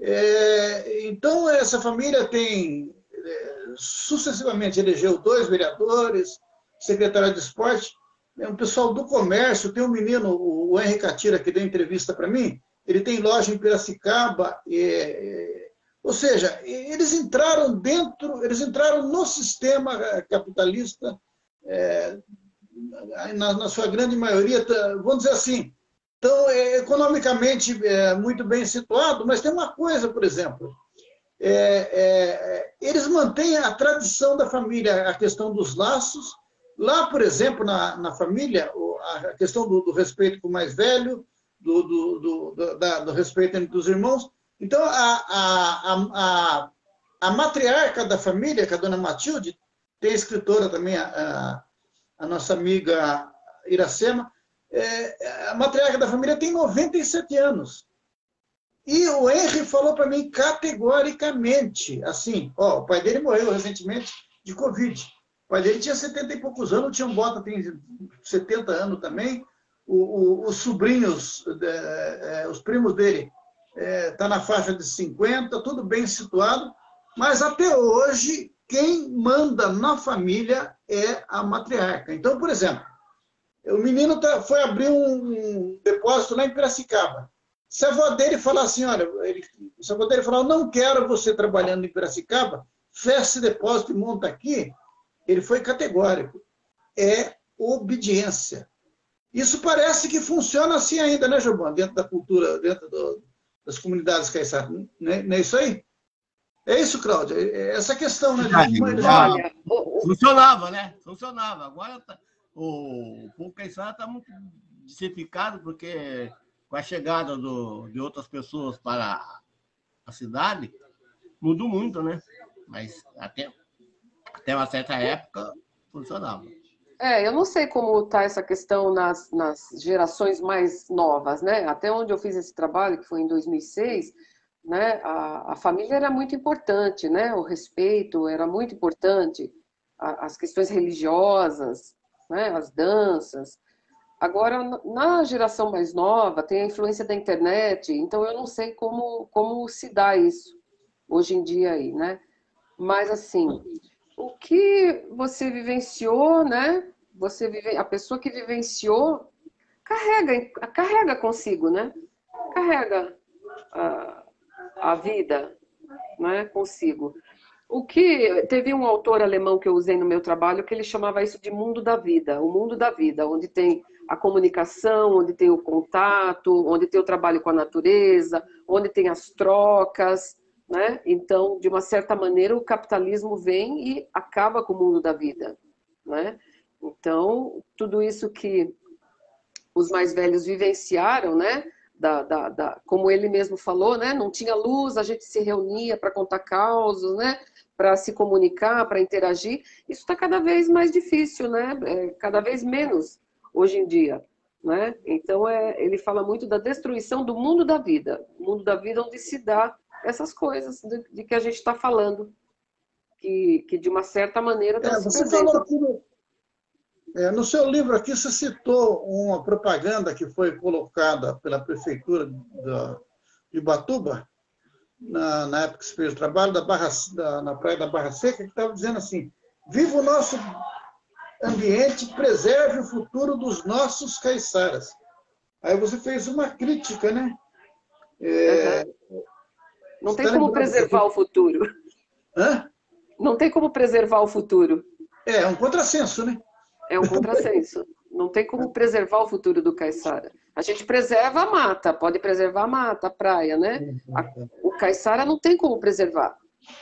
É, então, essa família tem, é, sucessivamente, elegeu dois vereadores, secretário de esporte, é um pessoal do comércio, tem um menino, o Henrique Catira, que deu entrevista para mim, ele tem loja em Piracicaba, é, é, ou seja, eles entraram dentro, eles entraram no sistema capitalista, é, na, na sua grande maioria, vamos dizer assim, estão é, economicamente é, muito bem situado, mas tem uma coisa, por exemplo, é, é, eles mantêm a tradição da família, a questão dos laços. Lá, por exemplo, na, na família, a questão do, do respeito com o mais velho, do, do, do, do, da, do respeito entre os irmãos. Então, a, a, a, a matriarca da família, que é a dona Matilde, tem a escritora também, a, a nossa amiga Iracema, é, a matriarca da família tem noventa e sete anos. E o Henry falou para mim categoricamente, assim, ó, o pai dele morreu recentemente de Covid. O pai dele tinha setenta e poucos anos, o Tião Bota tem setenta anos também. O, o, os sobrinhos, é, é, os primos dele, está é, na faixa de cinquenta, tudo bem situado. Mas até hoje, quem manda na família é a matriarca. Então, por exemplo, o menino tá, foi abrir um, um depósito lá em Piracicaba. Se a avó dele falar assim, olha, ele, se a avó dele falar, eu não quero você trabalhando em Piracicaba, fecha esse depósito e monta aqui, ele foi categórico. É obediência. Isso parece que funciona assim ainda, né, Gilbão? Dentro da cultura, dentro do, das comunidades caiçaras. Não é, não é isso aí? É isso, Cláudia? Essa questão, né? De uma... Olha, funcionava, né? Funcionava. Agora tá... o povo caiçara está muito diversificado, porque com a chegada do, de outras pessoas para a cidade, mudou muito, né? Mas até... até uma certa época, funcionava. É, eu não sei como está essa questão nas, nas gerações mais novas, né? Até onde eu fiz esse trabalho, que foi em dois mil e seis, né? A, a família era muito importante, né? O respeito era muito importante, a, as questões religiosas, né? As danças. Agora, na geração mais nova, tem a influência da internet, então eu não sei como, como se dá isso hoje em dia aí, né? Mas, assim, o que você vivenciou, né? Você vive... A pessoa que vivenciou carrega, carrega consigo, né? Carrega a, a vida, né? Consigo. O que teve um autor alemão que eu usei no meu trabalho que ele chamava isso de mundo da vida, o mundo da vida, onde tem a comunicação, onde tem o contato, onde tem o trabalho com a natureza, onde tem as trocas, né? Então, de uma certa maneira, o capitalismo vem e acaba com o mundo da vida, né? Então, tudo isso que os mais velhos vivenciaram, né? Da, da, da, como ele mesmo falou, né? Não tinha luz, a gente se reunia para contar causos, né? Para se comunicar, para interagir. Isso está cada vez mais difícil, né? É, cada vez menos hoje em dia, né? Então, é, ele fala muito da destruição do mundo da vida, o mundo da vida onde se dá essas coisas de, de que a gente está falando, que, que de uma certa maneira está É, se você perdendo. falou aqui no, é, no seu livro aqui, você citou uma propaganda que foi colocada pela prefeitura da, de Ubatuba, na, na época que se fez o trabalho, da Barra, da, na praia da Barra Seca, que estava dizendo assim: viva o nosso ambiente, preserve o futuro dos nossos caiçaras. Aí você fez uma crítica, né? É, Uhum. Não tem tá como lembrado preservar que... o futuro. Hã? Não tem como preservar o futuro. É, é um contrassenso, né? É um contrassenso. Não tem como preservar o futuro do caiçara. A gente preserva a mata, pode preservar a mata, a praia, né? A, o caiçara não tem como preservar.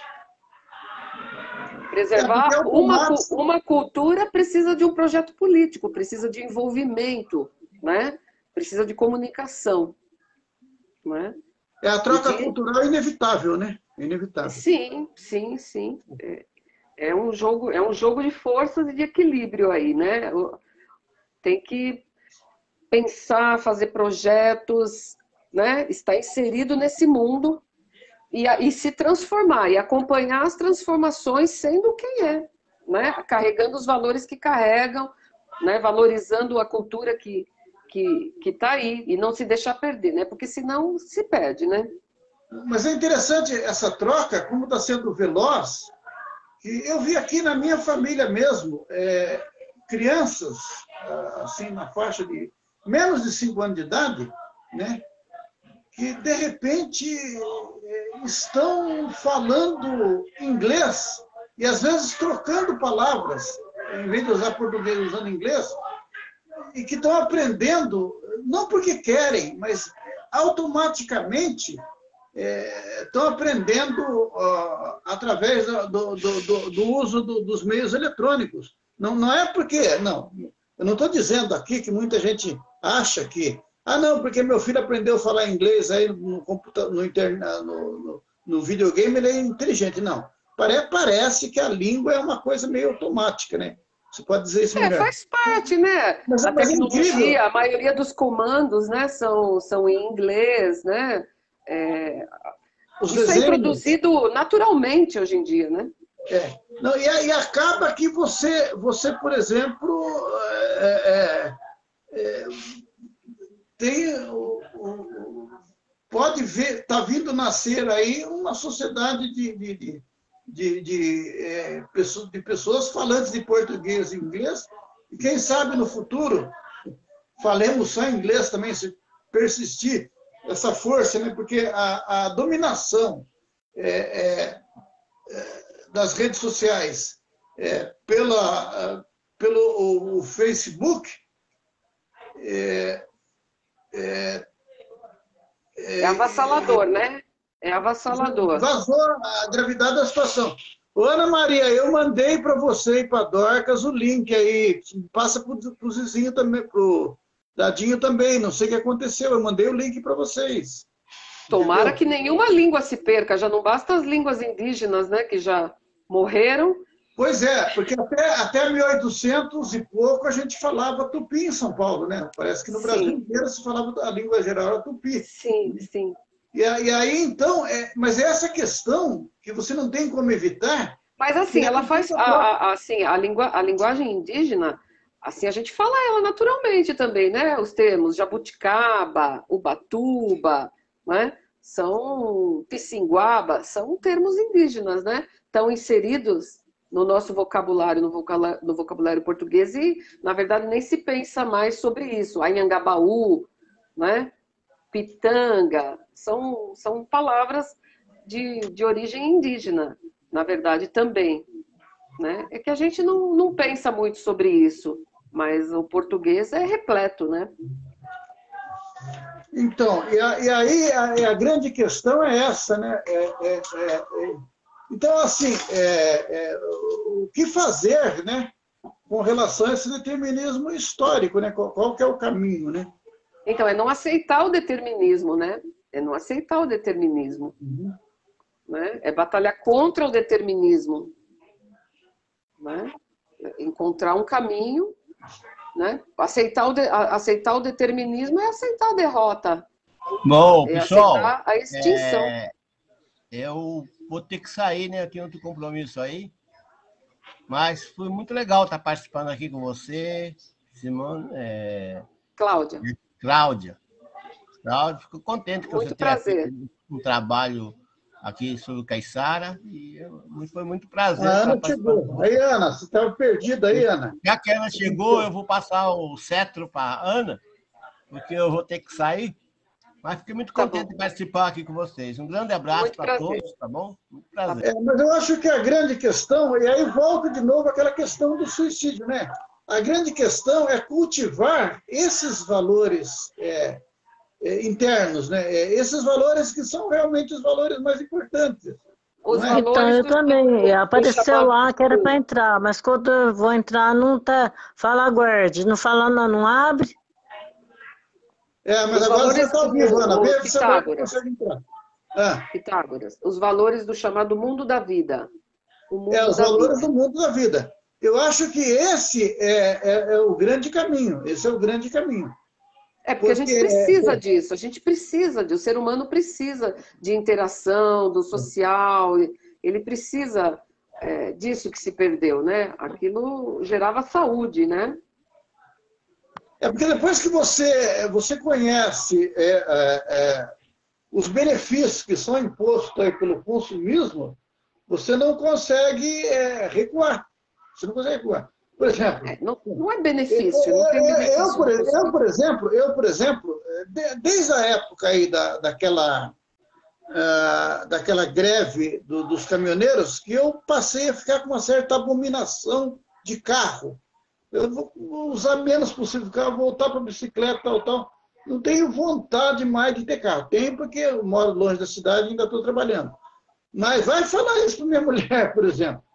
Preservar é uma, uma cultura precisa de um projeto político, precisa de envolvimento, né? Precisa de comunicação, né? É a troca de... cultural inevitável, né? Inevitável. Sim, sim, sim. É, é um jogo, é um jogo de forças e de equilíbrio aí, né? Tem que pensar, fazer projetos, né? Estar inserido nesse mundo e, e se transformar e acompanhar as transformações sendo quem é, né? Carregando os valores que carregam, né? Valorizando a cultura que que que está aí e não se deixar perder, né? Porque senão se perde, né? Mas é interessante essa troca, como está sendo veloz, que eu vi aqui na minha família mesmo, é, crianças, assim, na faixa de menos de cinco anos de idade, né, que, de repente, estão falando inglês e, às vezes, trocando palavras, em vez de usar português, usando inglês, e que estão aprendendo, não porque querem, mas automaticamente é, estão aprendendo ó, através do, do, do, do uso do, dos meios eletrônicos. Não, não é porque... Não, eu não estou dizendo aqui que muita gente acha que... Ah, não, porque meu filho aprendeu a falar inglês aí no, computador, no, interna, no, no, no videogame, ele é inteligente. Não. Parece, parece que a língua é uma coisa meio automática, né? Você pode dizer isso melhor. É, faz parte, né? Mas, a mas tecnologia, é a maioria dos comandos, né, são, são em inglês, né? É, Os isso desenhos... é introduzido naturalmente hoje em dia, né? É. Não, e, e acaba que você, você por exemplo, é, é, é, tem, o, o, pode ver, está vindo nascer aí uma sociedade de, de, de, de, de, é, pessoas, de pessoas falantes de português e inglês, e quem sabe no futuro falemos só inglês também, se persistir essa força, né? Porque a, a dominação é, é, é, das redes sociais é, pela, pelo o, o Facebook é, é, é, é avassalador, é, né? É avassalador. Vazou a gravidade da situação. Ô, Ana Maria, eu mandei para você e para Dorcas o link aí. Passa para o Zizinho também, para o Dadinho também. Não sei o que aconteceu, eu mandei o link para vocês. Tomara Entendeu? que nenhuma língua se perca. Já não basta as línguas indígenas, né? Que já morreram. Pois é, porque até, até mil e oitocentos e pouco a gente falava tupi em São Paulo, né? Parece que no Sim. Brasil inteiro se falava a língua geral era tupi. Sim, sim. E, e aí, então, é, mas essa questão que você não tem como evitar. Mas assim, ela faz a, a, assim, a, lingua, a linguagem indígena, assim, a gente fala ela naturalmente também, né? Os termos jabuticaba, ubatuba, né? São pissinguaba, são termos indígenas, né? Estão inseridos no nosso vocabulário, no vocabulário, no vocabulário português e, na verdade, nem se pensa mais sobre isso. Anhangabaú, né? Pitanga, são, são palavras de, de origem indígena, na verdade, também. Né? É que a gente não, não pensa muito sobre isso, mas o português é repleto, né? Então, e, a, e aí a, a grande questão é essa, né? É, é, é, é, então, assim, é, é, o que fazer, né, com relação a esse determinismo histórico, né? Qual, qual que é o caminho, né? Então, é não aceitar o determinismo, né? É não aceitar o determinismo. Uhum. Né? É batalhar contra o determinismo. Né? Encontrar um caminho, né? Aceitar o, de, aceitar o determinismo é aceitar a derrota. Bom, é pessoal, aceitar a extinção. É, eu vou ter que sair, né? Eu tenho outro compromisso aí. Mas foi muito legal estar participando aqui com você, Simone, é... Cláudia. Cláudia. Cláudia, fico contente que muito você tenha prazer. feito um trabalho aqui sobre o Caiçara. E foi muito prazer. A Ana chegou. Aí, Ana, você estava perdida aí, Ana? Já que a Ana chegou, eu vou passar o cetro para a Ana, porque eu vou ter que sair. Mas fiquei muito contente tá de participar aqui com vocês. Um grande abraço para todos, tá bom? Muito prazer. É, mas eu acho que a grande questão, e aí volta de novo aquela questão do suicídio, né? A grande questão é cultivar esses valores é, é, internos, né? É, esses valores que são realmente os valores mais importantes. Os é? valores então, eu do, também. do, Apareceu do lá que era para entrar, mas quando eu vou entrar, não tá. Fala aguarde, não fala não, não abre. É, mas os agora você valores está vivo, Ana. Vê se você consegue entrar. Ah. Pitágoras. Os valores do chamado mundo da vida. O mundo é, os da valores vida. do mundo da vida. Eu acho que esse é, é, é o grande caminho. Esse é o grande caminho. É, porque, porque a gente precisa é... disso, a gente precisa disso, o ser humano precisa de interação, do social, ele precisa é, disso que se perdeu, né? Aquilo gerava saúde, né? É porque depois que você, você conhece é, é, é, os benefícios que são impostos aí pelo consumismo, você não consegue é, recuar. Você não consegue recuar. Por exemplo... É, não, não é benefício, eu, não tem benefício. Eu, por, eu, por exemplo, eu, por exemplo desde a época aí da, daquela, uh, daquela greve do, dos caminhoneiros, que eu passei a ficar com uma certa abominação de carro. Eu vou usar menos possível carro, voltar para a bicicleta, tal, tal. Não tenho vontade mais de ter carro. Tenho porque eu moro longe da cidade e ainda estou trabalhando. Mas vai falar isso para minha mulher, por exemplo.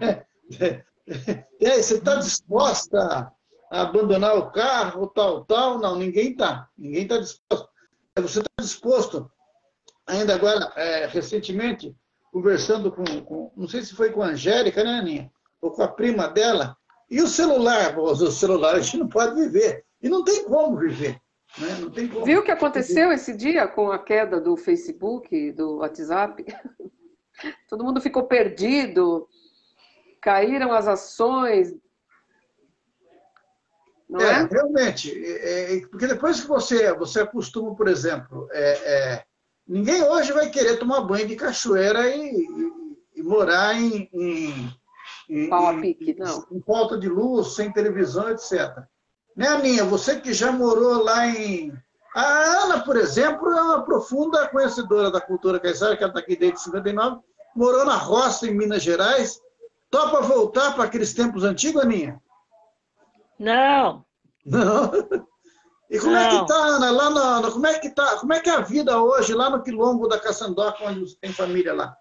E aí, você está disposta a abandonar o carro, tal, tal? Não, ninguém está. Ninguém está disposto. Você está disposto, ainda agora, é, recentemente, conversando com, com, não sei se foi com a Angélica, né, Aninha? Ou com a prima dela. E o celular? O celular a gente não pode viver. E não tem como viver. Né? Não tem como. Viu o que aconteceu esse dia com a queda do Facebook, do WhatsApp? Todo mundo ficou perdido. Caíram as ações, não é? É, realmente, é, é, porque depois que você, você acostuma, por exemplo, é, é, ninguém hoje vai querer tomar banho de cachoeira e, e, e morar em, em, em, Pau a pique, não. em falta de luz, sem televisão, etcétera. Né, Aninha? Você que já morou lá em... A Ana, por exemplo, é uma profunda conhecedora da cultura caiçara, que ela está aqui desde cinquenta e nove, morou na roça, em Minas Gerais. Topa voltar para aqueles tempos antigos, Aninha? Não. Não. E como Não. é que tá, Ana? Lá no, no, como é que tá? Como é que é a vida hoje lá no quilombo da Caçandoca, onde você tem família lá?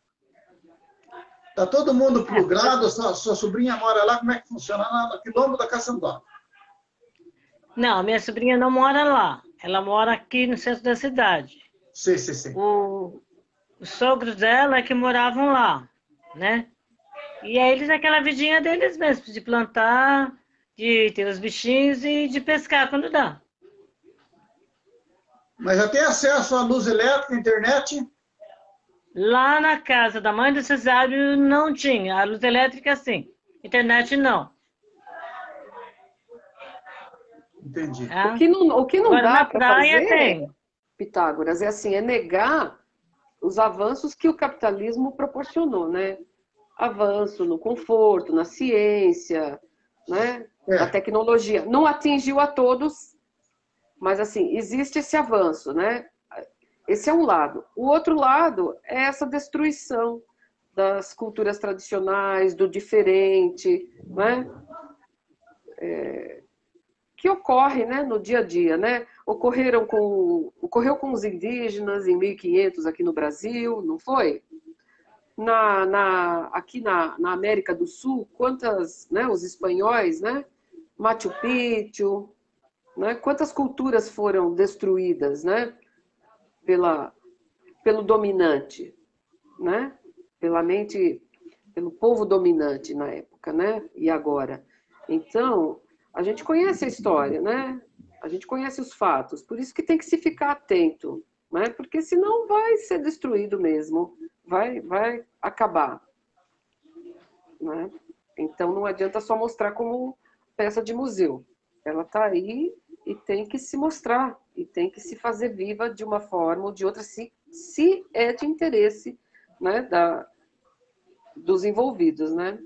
Tá todo mundo plugado? Sua, sua sobrinha mora lá? Como é que funciona lá no quilombo da Caçandoca? Não, minha sobrinha não mora lá. Ela mora aqui no centro da cidade. Sim, sim, sim. O, os sogros dela é que moravam lá, né? E aí eles, aquela vidinha deles mesmo, de plantar, de ter os bichinhos e de pescar quando dá. Mas já tem acesso à luz elétrica, internet? Lá na casa da mãe do Cesário não tinha. A luz elétrica, sim. Internet, não. Entendi. É. O que não, o que não Agora, dá na para praia fazer, tem. Pitágoras, é assim, é negar os avanços que o capitalismo proporcionou, né? Avanço no conforto, na ciência, né? É. Na tecnologia. Não atingiu a todos, mas assim, existe esse avanço, né? Esse é um lado. O outro lado é essa destruição das culturas tradicionais, do diferente, né? É, que ocorre, né, no dia a dia, né? Ocorreram com, ocorreu com os indígenas em mil e quinhentos aqui no Brasil, não foi? Na, na, aqui na, na América do Sul, quantas, né, os espanhóis, né? Machu Picchu, né? Quantas culturas foram destruídas, né? Pela, pelo dominante, né? Pela mente, pelo povo dominante na época, né? E agora. Então, a gente conhece a história, né? A gente conhece os fatos, por isso que tem que se ficar atento, né? Porque senão vai ser destruído mesmo, vai, vai acabar, né? Então não adianta só mostrar como peça de museu. Ela está aí e tem que se mostrar, e tem que se fazer viva de uma forma ou de outra, se, se é de interesse, né, da, dos envolvidos, né?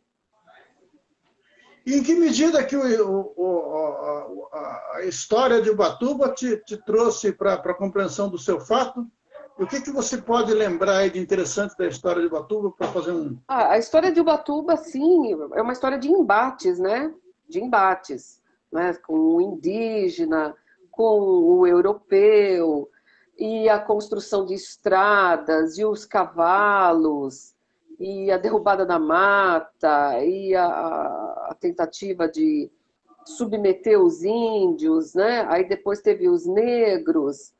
E em que medida que o, o, a, a história de Ubatuba te, te trouxe para a compreensão do seu fato? E o que, que você pode lembrar aí de interessante da história de Ubatuba para fazer um... Ah, a história de Ubatuba, sim, é uma história de embates, né? De embates, né? Com o indígena, com o europeu, e a construção de estradas, e os cavalos, e a derrubada da mata, e a, a tentativa de submeter os índios, né? Aí depois teve os negros,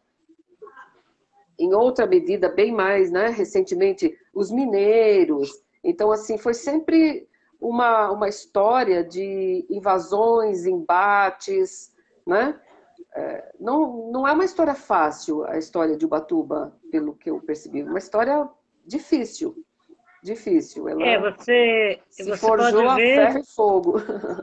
em outra medida, bem mais, né? Recentemente, os mineiros. Então, assim, foi sempre uma, uma história de invasões, embates, né? É, não, não é uma história fácil, a história de Ubatuba, pelo que eu percebi. Uma história difícil, difícil. Ela É, você, se você forjou pode a ver, ferro e fogo.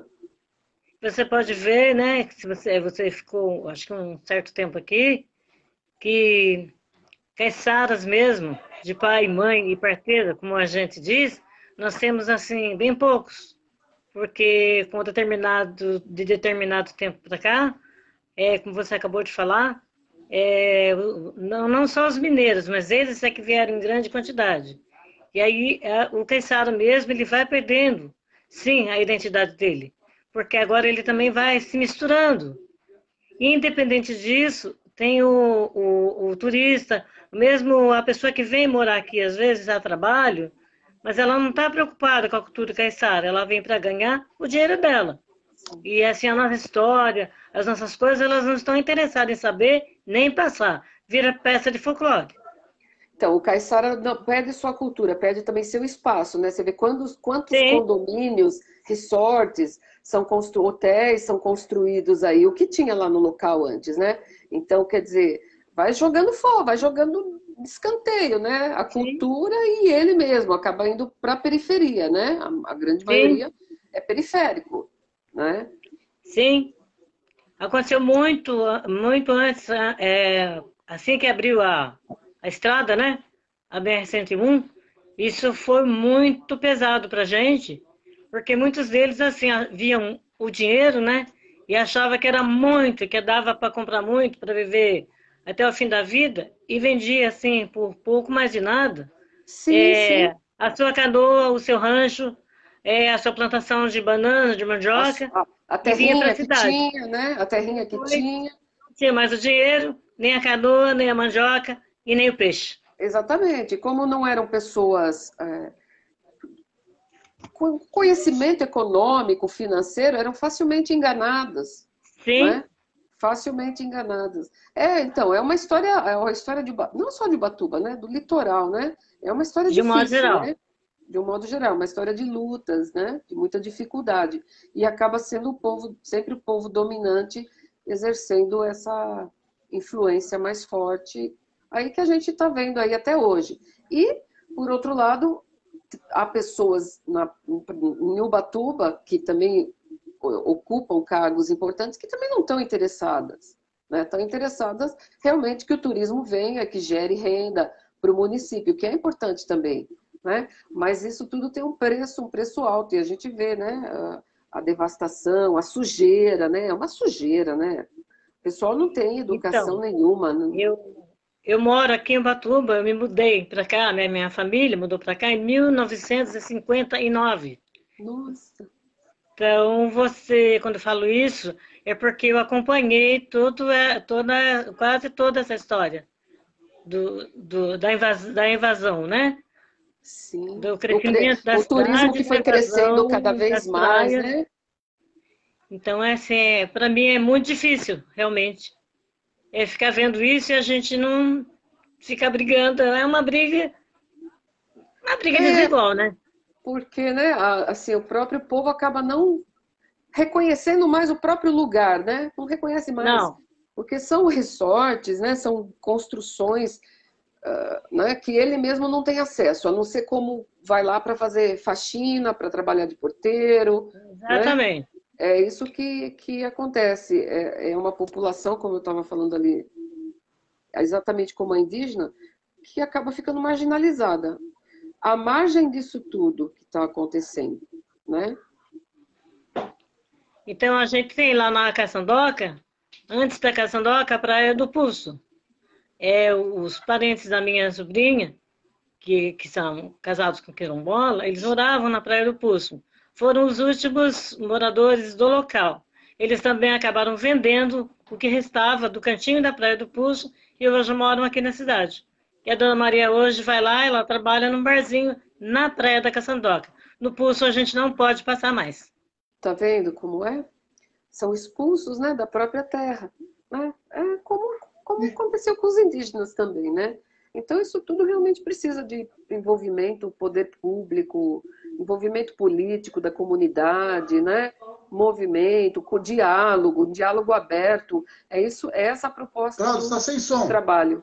você pode ver, né, que se você, você ficou, acho que um certo tempo aqui, que caiçaras mesmo, de pai, mãe e parteira, como a gente diz, nós temos, assim, bem poucos. Porque com determinado, de determinado tempo para cá, é, como você acabou de falar, é, não, não só os mineiros, mas eles é que vieram em grande quantidade. E aí é, o caiçara mesmo, ele vai perdendo, sim, a identidade dele. Porque agora ele também vai se misturando. E, independente disso, tem o, o, o turista, mesmo a pessoa que vem morar aqui, às vezes, a trabalho, mas ela não está preocupada com a cultura caiçara, ela vem para ganhar o dinheiro dela. E assim, a nossa história, as nossas coisas, elas não estão interessadas em saber nem passar. Vira peça de folclore. Então, o caiçara não perde sua cultura, perde também seu espaço, né? Você vê quantos, quantos Sim. condomínios, resorts, são constru... hotéis são construídos aí, o que tinha lá no local antes, né? Então, quer dizer, vai jogando fora, vai jogando de escanteio, né? A cultura Sim. E ele mesmo acaba indo para a periferia, né? A, a grande Sim. maioria é periférico, né? Sim. Aconteceu muito, muito antes, é, assim que abriu a, a estrada, né? A B R cento e um, isso foi muito pesado para a gente, porque muitos deles, assim, viam o dinheiro, né? E achava que era muito, que dava para comprar muito, para viver até o fim da vida, e vendia, assim, por pouco mais de nada. Sim, é, sim. A sua canoa, o seu rancho, é, a sua plantação de banana, de mandioca, A, a, a e vinha para a terrinha que cidade. tinha, né? A terrinha que Foi. tinha. Não tinha mais o dinheiro, nem a canoa, nem a mandioca e nem o peixe. Exatamente. Como não eram pessoas é, com conhecimento econômico, financeiro, eram facilmente enganadas. Sim. Né? Facilmente enganadas. É, então, é uma história, é uma história de não só de Ubatuba, né? Do litoral, né? É uma história De um modo difícil, geral. né? De um modo geral, uma história de lutas, né? De muita dificuldade. E acaba sendo o povo, sempre o povo dominante, exercendo essa, influência mais forte aí que a gente está vendo aí até hoje. E, por outro lado, há pessoas na, em Ubatuba que também ocupam cargos importantes que também não estão interessadas. Né? Estão interessadas realmente que o turismo venha, que gere renda para o município, que é importante também. Né? Mas isso tudo tem um preço, um preço alto, e a gente vê, né, a, a devastação, a sujeira, né? É uma sujeira, né? O pessoal não tem educação Então, nenhuma. Né? Eu, eu moro aqui em Ubatuba, eu me mudei para cá, né? Minha família mudou para cá em mil novecentos e cinquenta e nove. Nossa! Então, você, quando eu falo isso, é porque eu acompanhei todo, toda, quase toda essa história do, do, da, invas, da invasão, né? Sim. Do O, crescimento cre... da o turismo cidade, que da foi crescendo invasão cada vez das mais, praias. né? Então, é assim, para mim é muito difícil, realmente. É ficar vendo isso e a gente não fica brigando. É uma briga, uma briga É, desigual, né? porque, né, assim, o próprio povo acaba não reconhecendo mais o próprio lugar, né? Não reconhece mais. Não. Porque são resorts, né? São construções uh, né, que ele mesmo não tem acesso, a não ser como vai lá para fazer faxina, para trabalhar de porteiro. Exatamente. Né? É isso que, que acontece. É, é uma população, como eu estava falando ali, exatamente como a indígena, que acaba ficando marginalizada. À margem disso tudo que está acontecendo, né? Então, a gente tem lá na Caçandoca, antes da Caçandoca, a Praia do Pulso. É, os parentes da minha sobrinha, que, que são casados com quilombola, eles moravam na Praia do Pulso. Foram os últimos moradores do local. Eles também acabaram vendendo o que restava do cantinho da Praia do Pulso e hoje moram aqui na cidade. E a Dona Maria hoje vai lá e ela trabalha num barzinho na Praia da Caçandoca. No Pulso a gente não pode passar mais. Tá vendo como é? São expulsos, né, da própria terra. Né? É como, como aconteceu com os indígenas também, né? Então, isso tudo realmente precisa de envolvimento, poder público, envolvimento político da comunidade, né? Movimento, com diálogo, diálogo aberto. É, isso, é essa a proposta Claro, do, está sem som. do trabalho.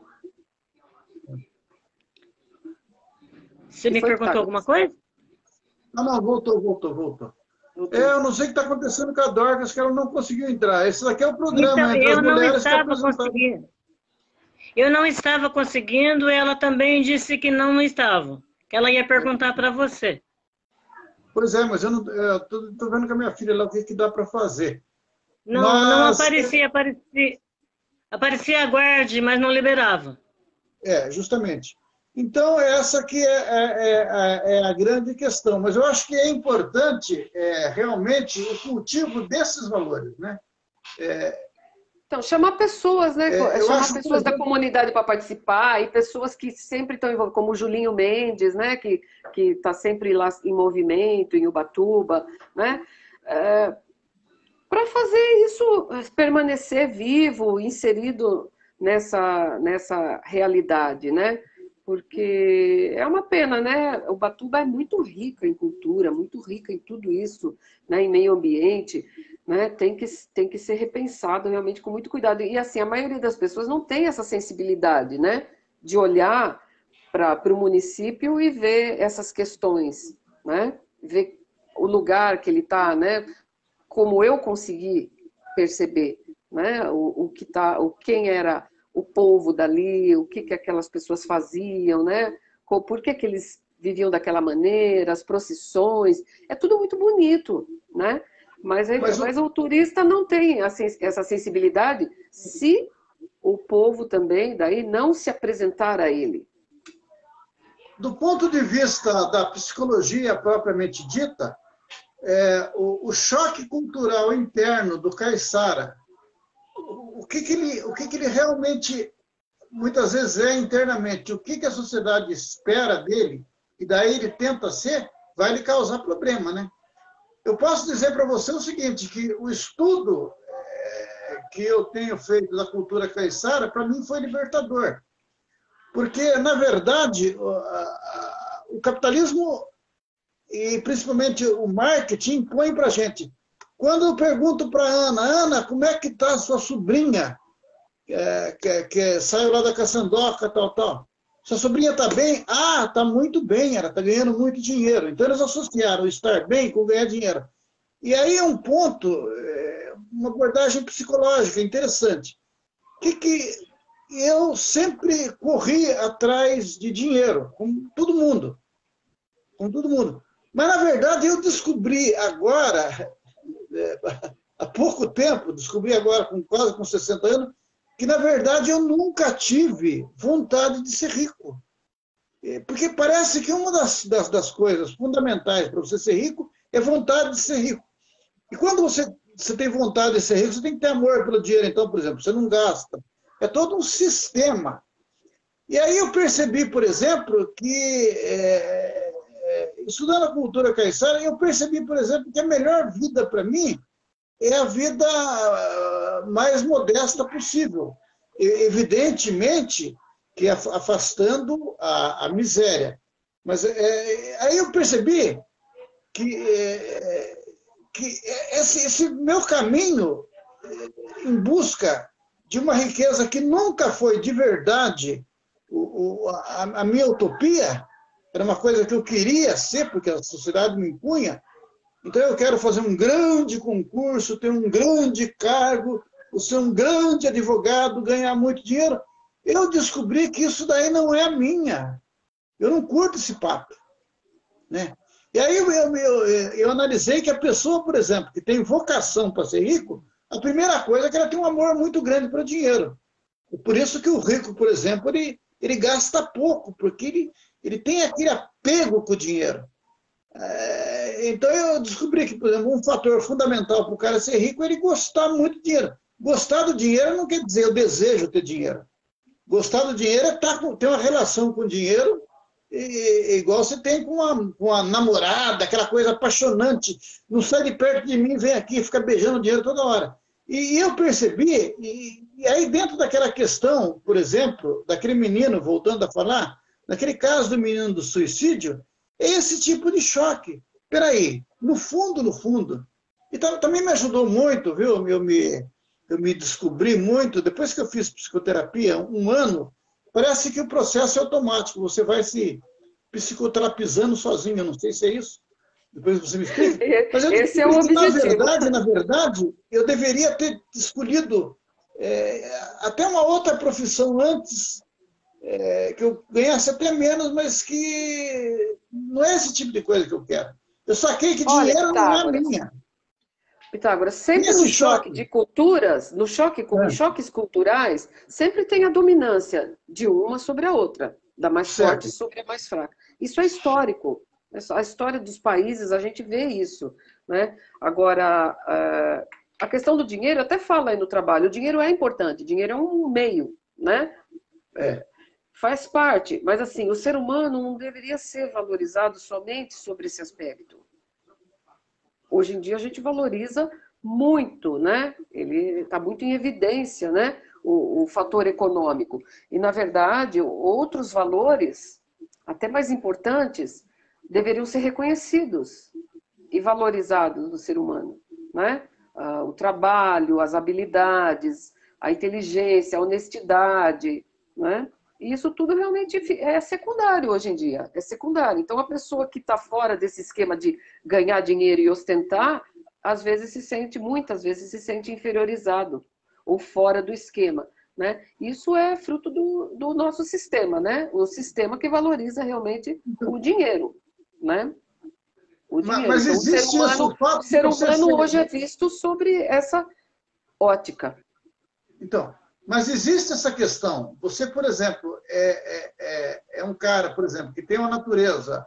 Você me perguntou alguma coisa? Não, não, voltou, voltou, voltou. É, eu não sei o que está acontecendo com a Dorcas, que ela não conseguiu entrar. Esse daqui é o programa Então, entre eu as não mulheres que estava apresentaram. conseguindo. Eu não estava conseguindo, ela também disse que não estava. Que ela ia perguntar para você. Pois é, mas eu não estou vendo com a minha filha lá o que, que dá para fazer. Não, mas... não aparecia, aparecia. Aparecia a guarda, mas não liberava. É, justamente. Então, essa aqui é, é, é, é a grande questão. Mas eu acho que é importante, é, realmente, o cultivo desses valores. Né? É, então, chamar pessoas, né? É, chamar acho, pessoas exemplo, da comunidade para participar e pessoas que sempre estão envolvidas, como o Julinho Mendes, né? Que que está sempre lá em movimento, em Ubatuba, né? É, para fazer isso permanecer vivo, inserido nessa, nessa realidade, né? Porque é uma pena, né? Ubatuba é muito rica em cultura, muito rica em tudo isso, né? Em meio ambiente, né? Tem que, tem que ser repensado realmente com muito cuidado. E assim, a maioria das pessoas não tem essa sensibilidade, né? De olhar para o município e ver essas questões, né? Ver o lugar que ele está, né? Como eu consegui perceber, né? O, o que tá, o quem era o povo dali, o que, que aquelas pessoas faziam, né? Por que, que eles viviam daquela maneira, as procissões, é tudo muito bonito, né? Mas, mas, mas o... o turista não tem assim, essa sensibilidade se o povo também daí não se apresentar a ele. Do ponto de vista da psicologia propriamente dita, é, o, o choque cultural interno do caiçara, o, o, que, que, ele, o que, que ele realmente, muitas vezes, é internamente, o que, que a sociedade espera dele, e daí ele tenta ser, vai lhe causar problema, né? Eu posso dizer para você o seguinte, que o estudo é, que eu tenho feito da cultura caiçara, para mim foi libertador. Porque, na verdade, o, a, o capitalismo e principalmente o marketing impõe para a gente. Quando eu pergunto para a Ana, Ana, como é que está a sua sobrinha? é, que, que saiu lá da caçandoca, tal, tal. Sua sobrinha está bem? Ah, está muito bem, ela está ganhando muito dinheiro. Então, eles associaram estar bem com ganhar dinheiro. E aí é um ponto, é, uma abordagem psicológica interessante. Que, que eu sempre corri atrás de dinheiro, como todo mundo. Com todo mundo. Mas, na verdade, eu descobri agora, é, há pouco tempo, descobri agora, com quase com sessenta anos, que, na verdade, eu nunca tive vontade de ser rico. Porque parece que uma das, das, das coisas fundamentais para você ser rico é vontade de ser rico. E quando você, você tem vontade de ser rico, você tem que ter amor pelo dinheiro. Então, por exemplo, você não gasta. É todo um sistema. E aí eu percebi, por exemplo, que, é, é, estudando a cultura caiçara, eu percebi, por exemplo, que a melhor vida para mim é a vida mais modesta possível. Evidentemente que afastando a, a miséria. Mas é, aí eu percebi que, é, que esse, esse meu caminho em busca de uma riqueza que nunca foi de verdade o, o, a, a minha utopia, era uma coisa que eu queria ser, porque a sociedade me impunha. Então, eu quero fazer um grande concurso, ter um grande cargo, ser um grande advogado, ganhar muito dinheiro. Eu descobri que isso daí não é a minha. Eu não curto esse papo. Né? E aí eu, eu, eu, eu analisei que a pessoa, por exemplo, que tem vocação para ser rico, a primeira coisa é que ela tem um amor muito grande para o dinheiro. Por isso que o rico, por exemplo, ele, ele gasta pouco, porque ele, ele tem aquele apego com o dinheiro. Então, eu descobri que, por exemplo, um fator fundamental para o cara ser rico é ele gostar muito do dinheiro. Gostar do dinheiro não quer dizer eu desejo ter dinheiro. Gostar do dinheiro é tá, ter uma relação com o dinheiro e, igual você tem com uma, com uma namorada, aquela coisa apaixonante. Não sai de perto de mim, vem aqui, fica beijando o dinheiro toda hora. E, e eu percebi, e, e aí dentro daquela questão, por exemplo, daquele menino, voltando a falar, naquele caso do menino do suicídio, é esse tipo de choque. Espera aí, no fundo, no fundo. E também me ajudou muito, viu? Eu me, eu me descobri muito, depois que eu fiz psicoterapia, um ano, parece que o processo é automático, você vai se psicoterapizando sozinho, eu não sei se é isso. Depois você me explica. Mas eu Esse é o objetivo. Na verdade, na verdade, eu deveria ter escolhido é, até uma outra profissão antes, É, que eu ganhasse até menos, mas que não é esse tipo de coisa que eu quero. Eu saquei que Olha, dinheiro Pitágoras, não é minha. Pitágoras, sempre Esse no choque choque de culturas, no choque, é. em choques culturais, sempre tem a dominância de uma sobre a outra, da mais Certo. forte sobre a mais fraca. Isso é histórico. A história dos países, a gente vê isso. Né? Agora, a questão do dinheiro, até fala aí no trabalho, o dinheiro é importante, o dinheiro é um meio, né? É. Faz parte, mas assim, o ser humano não deveria ser valorizado somente sobre esse aspecto. Hoje em dia a gente valoriza muito, né? Ele está muito em evidência, né? O, o fator econômico. E, na verdade, outros valores, até mais importantes, deveriam ser reconhecidos e valorizados no ser humano, né? Ah, o trabalho, as habilidades, a inteligência, a honestidade, né? E isso tudo realmente é secundário hoje em dia, é secundário. Então, a pessoa que está fora desse esquema de ganhar dinheiro e ostentar, às vezes se sente, muitas vezes se sente inferiorizado ou fora do esquema, né? Isso é fruto do, do nosso sistema, né? O sistema que valoriza realmente o dinheiro, né? O dinheiro. Mas, mas então, existe o ser humano, isso, o fato o ser de humano ser... hoje é visto sobre essa ótica. Então, mas existe essa questão. Você, por exemplo, é, é, é um cara, por exemplo, que tem uma natureza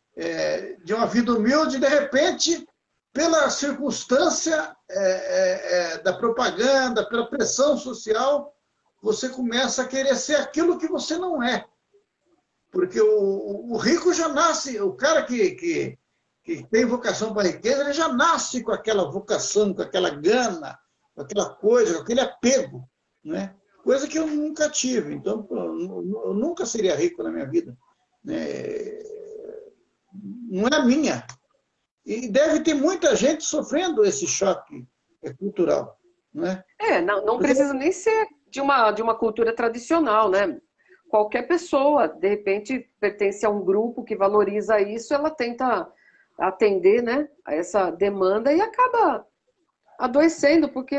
é, de uma vida humilde, e, de repente, pela circunstância é, é, da propaganda, pela pressão social, você começa a querer ser aquilo que você não é. Porque o, o rico já nasce, o cara que, que, que tem vocação para a riqueza, ele já nasce com aquela vocação, com aquela gana, com aquela coisa, com aquele apego. Né? Coisa que eu nunca tive, então eu nunca seria rico na minha vida. Né? Não é a minha. E deve ter muita gente sofrendo esse choque cultural. Né? É, não, não precisa nem ser de uma, de uma cultura tradicional, né? Qualquer pessoa, de repente, pertence a um grupo que valoriza isso, ela tenta atender, né, a essa demanda e acaba adoecendo, porque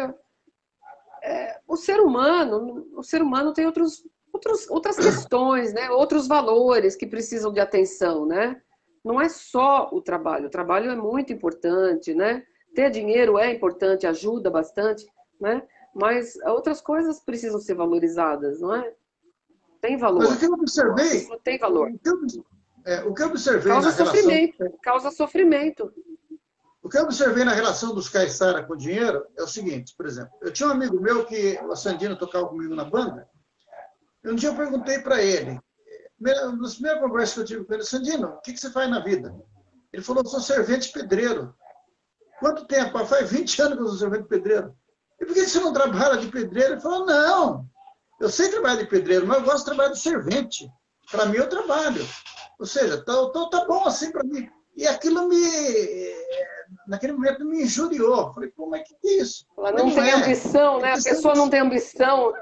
é, o ser humano, o ser humano tem outros, outros, outras questões, né, outros valores que precisam de atenção, né? Não é só o trabalho. O trabalho é muito importante, né? Ter dinheiro é importante, ajuda bastante, né? Mas outras coisas precisam ser valorizadas, não é? Tem valor. Mas o que eu observei, tem valor. O que eu, é, o que eu observei causa na sofrimento, relação, causa sofrimento. O que eu observei na relação dos caiçara com o dinheiro é o seguinte, por exemplo, eu tinha um amigo meu que o Sandino tocava comigo na banda. Um dia eu perguntei para ele, nas primeiras conversas que eu tive com ele, Sandino, o que, que você faz na vida? Ele falou, sou servente pedreiro. Quanto tempo? Ah, faz vinte anos que eu sou servente pedreiro. E por que você não trabalha de pedreiro? Ele falou, não, eu sei trabalhar de pedreiro, mas eu gosto de trabalhar de servente. Para mim, eu trabalho. Ou seja, tá, tá, tá bom assim para mim. E aquilo me, naquele momento, me injuriou. Falei, pô, mas que que é isso? Ela não, não tem é. ambição, né? A pessoa não tem ambição.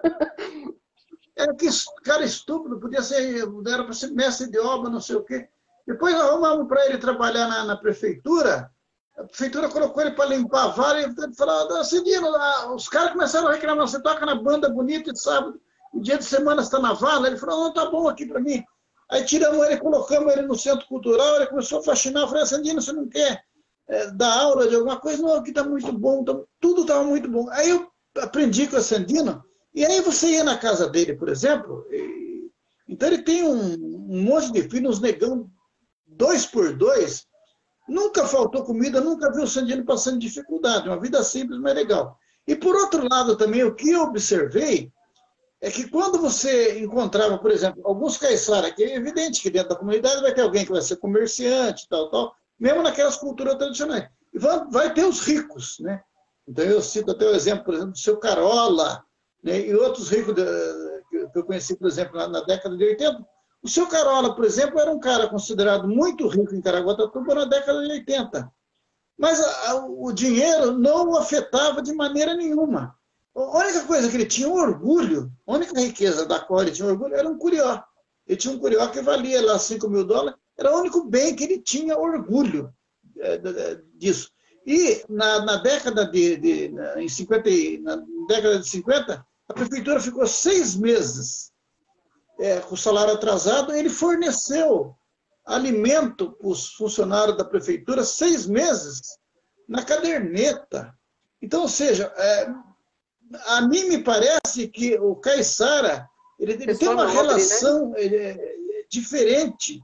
Era que cara estúpido, podia ser, era para ser mestre de obra, não sei o quê. Depois arrumamos para ele trabalhar na, na prefeitura. A prefeitura colocou ele para limpar a vara e ele falou, Sandino, os caras começaram a reclamar, você toca na banda bonita de sábado, o dia de semana está na vala. Ele falou, não, tá bom aqui para mim. Aí tiramos ele, colocamos ele no centro cultural, ele começou a fascinar. Eu falei, Sandino, você não quer é, dar aula de alguma coisa? Não, aqui está muito bom, tá, tudo estava muito bom. Aí eu aprendi com o Sandino, e aí você ia na casa dele, por exemplo, e, então ele tem um, um monte de filhos, uns negão, dois por dois, nunca faltou comida, nunca viu o Sandino passando dificuldade, uma vida simples, mas legal. E por outro lado também, o que eu observei é que quando você encontrava, por exemplo, alguns caiçara, que é evidente que dentro da comunidade vai ter alguém que vai ser comerciante, tal, tal, mesmo naquelas culturas tradicionais. E vai, vai ter os ricos, né? Então eu cito até o exemplo, por exemplo, do seu Carola, né? E outros ricos de, que eu conheci, por exemplo, na, na década de oitenta. O seu Carola, por exemplo, era um cara considerado muito rico em Caraguatatuba na década de oitenta. Mas a, a, o dinheiro não o afetava de maneira nenhuma. A única coisa que ele tinha um orgulho, a única riqueza da qual ele tinha orgulho era um curió. Ele tinha um curió que valia lá cinco mil dólares, era o único bem que ele tinha orgulho é, disso. E na, na década de, de na, em cinquenta, na década de cinquenta, a prefeitura ficou seis meses é, com o salário atrasado, ele forneceu alimento para os funcionários da prefeitura seis meses na caderneta. Então, ou seja, é, a mim me parece que o caiçara ele, ele tem uma nobre, relação né? é, diferente.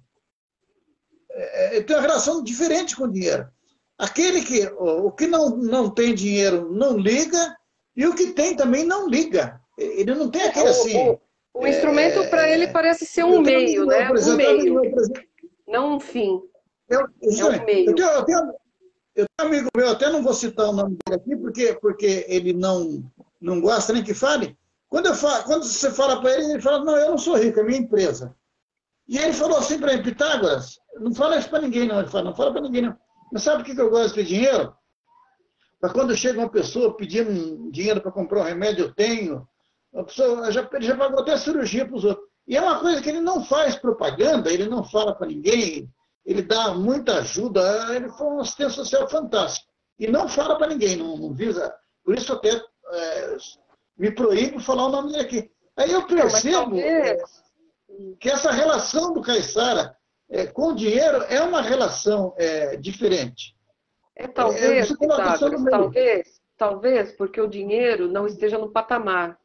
É, ele tem uma relação diferente com o dinheiro. Aquele que o, o que não, não tem dinheiro não liga, e o que tem também não liga. Ele não tem aquele assim... O, o, o instrumento é, para ele parece ser um meio, né? Exemplo, um meio, meu, não um fim. Eu, é um meio. Eu tenho, eu, tenho, eu tenho um amigo meu, até não vou citar o nome dele aqui, porque, porque ele não, não gosta nem que fale. Quando, eu falo, quando você fala para ele, ele fala, não, eu não sou rico, é minha empresa. E ele falou assim para mim, Pitágoras, não fala isso para ninguém não, ele fala, não fala para ninguém não. Mas sabe por que eu gosto de dinheiro? Para quando chega uma pessoa pedindo dinheiro para comprar um remédio, eu tenho. A pessoa já, ele já pagou até cirurgia para os outros. E é uma coisa que ele não faz propaganda, ele não fala para ninguém, ele dá muita ajuda, ele foi um assistente social fantástico. E não fala para ninguém, não, não visa. Por isso até é, me proíbo falar o nome dele aqui. Aí eu percebo é, que essa relação do caiçara é, com o dinheiro é uma relação é, diferente. É, talvez, é, Pitágoras, talvez, talvez porque o dinheiro não esteja no patamar.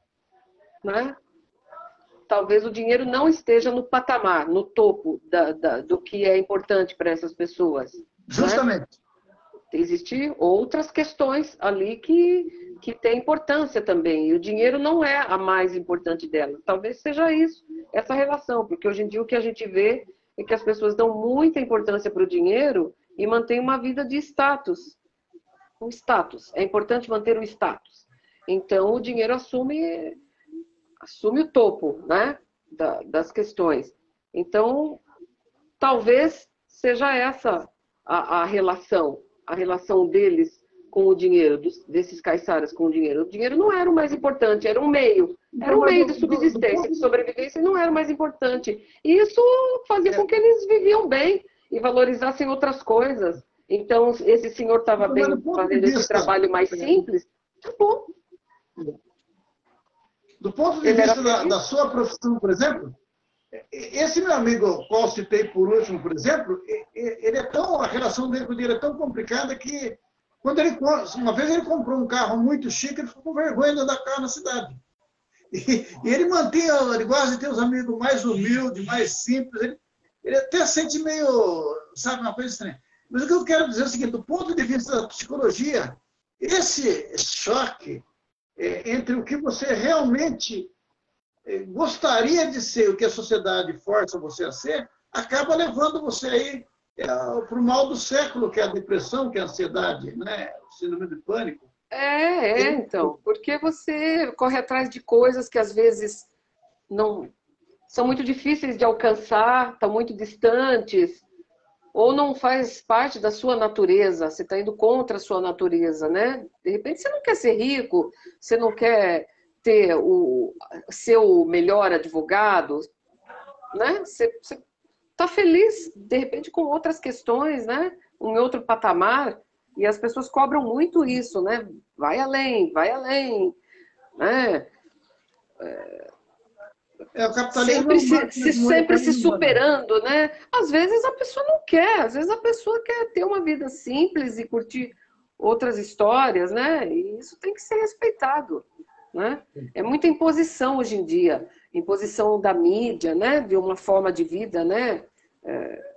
Né? Talvez o dinheiro não esteja no patamar, no topo da, da, do que é importante para essas pessoas. Justamente. Né? Existem outras questões ali que, que têm importância também. E o dinheiro não é a mais importante delas. Talvez seja isso, essa relação. Porque hoje em dia o que a gente vê é que as pessoas dão muita importância para o dinheiro e mantêm uma vida de status. Um status. É importante manter o status. Então o dinheiro assume... assume o topo, né, da, das questões. Então, talvez seja essa a, a relação, a relação deles com o dinheiro, dos, desses caiçaras com o dinheiro? O dinheiro não era o mais importante, era um meio. Era um meio de subsistência, de sobrevivência, e não era o mais importante. E isso fazia com que eles viviam bem e valorizassem outras coisas. Então, esse senhor estava bem fazendo esse trabalho mais simples, tá bom. Do ponto de vista da, da sua profissão, por exemplo, esse meu amigo, qual citei por último, por exemplo, ele é tão, a relação dele com o dinheiro é tão complicada que, quando ele, uma vez ele comprou um carro muito chique, ele ficou com vergonha de andar carro na cidade. E, e ele mantinha, ele gosta de ter os amigos mais humildes, mais simples, ele, ele até sente meio, sabe, uma coisa estranha. Mas o que eu quero dizer é o seguinte, do ponto de vista da psicologia, esse choque é, entre o que você realmente é, gostaria de ser, o que a sociedade força você a ser, acaba levando você aí é, para o mal do século, que é a depressão, que é a ansiedade, né? O síndrome de pânico. É, é, então, porque você corre atrás de coisas que às vezes não são muito difíceis de alcançar, estão muito distantes, ou não faz parte da sua natureza, você está indo contra a sua natureza, né? De repente você não quer ser rico, você não quer ter o ser o melhor advogado, né? Você está feliz, de repente, com outras questões, né? Um outro patamar, e as pessoas cobram muito isso, né? Vai além, vai além, né? É... É, o capitalismo sempre se, se, sempre se ainda, superando, né? Às vezes a pessoa não quer, às vezes a pessoa quer ter uma vida simples e curtir outras histórias, né? E isso tem que ser respeitado, né? É muita imposição hoje em dia, imposição da mídia, né? De uma forma de vida, né? É,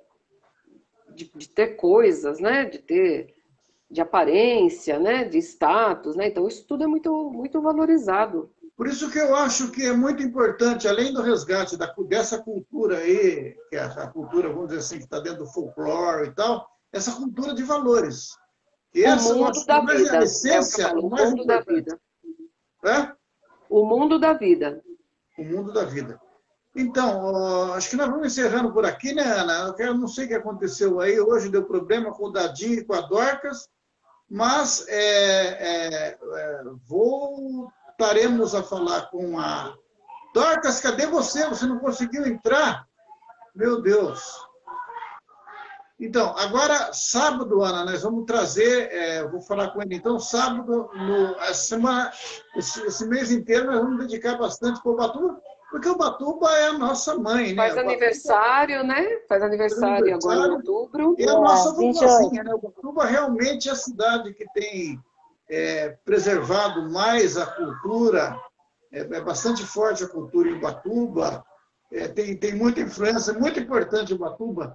de, de ter coisas, né? De ter de aparência, né? De status, né? Então isso tudo é muito, muito valorizado. Por isso que eu acho que é muito importante, além do resgate da, dessa cultura aí, que é a cultura, vamos dizer assim, que está dentro do folclore e tal, essa cultura de valores. E o essa, mundo da vida. A essência, é o, o mais mundo da importante. vida. É? O mundo da vida. O mundo da vida. Então, ó, acho que nós vamos encerrando por aqui, né, Ana? Eu não sei o que aconteceu aí, hoje deu problema com o Dadinho e com a Dorcas, mas é, é, é, vou... Estaremos a falar com a Dorcas, cadê você? Você não conseguiu entrar? Meu Deus. Então, agora, sábado, Ana, nós vamos trazer, é, vou falar com ele, então, sábado, no, a semana, esse, esse mês inteiro, nós vamos dedicar bastante para o Ubatuba, porque o Ubatuba é a nossa mãe, né? Faz aniversário, né? Faz aniversário, faz aniversário agora em outubro. E a nossa vovozinha, né? O Ubatuba realmente é a cidade que tem... É, preservado mais a cultura, é, é bastante forte a cultura em Ubatuba, é, tem, tem muita influência, muito importante Ubatuba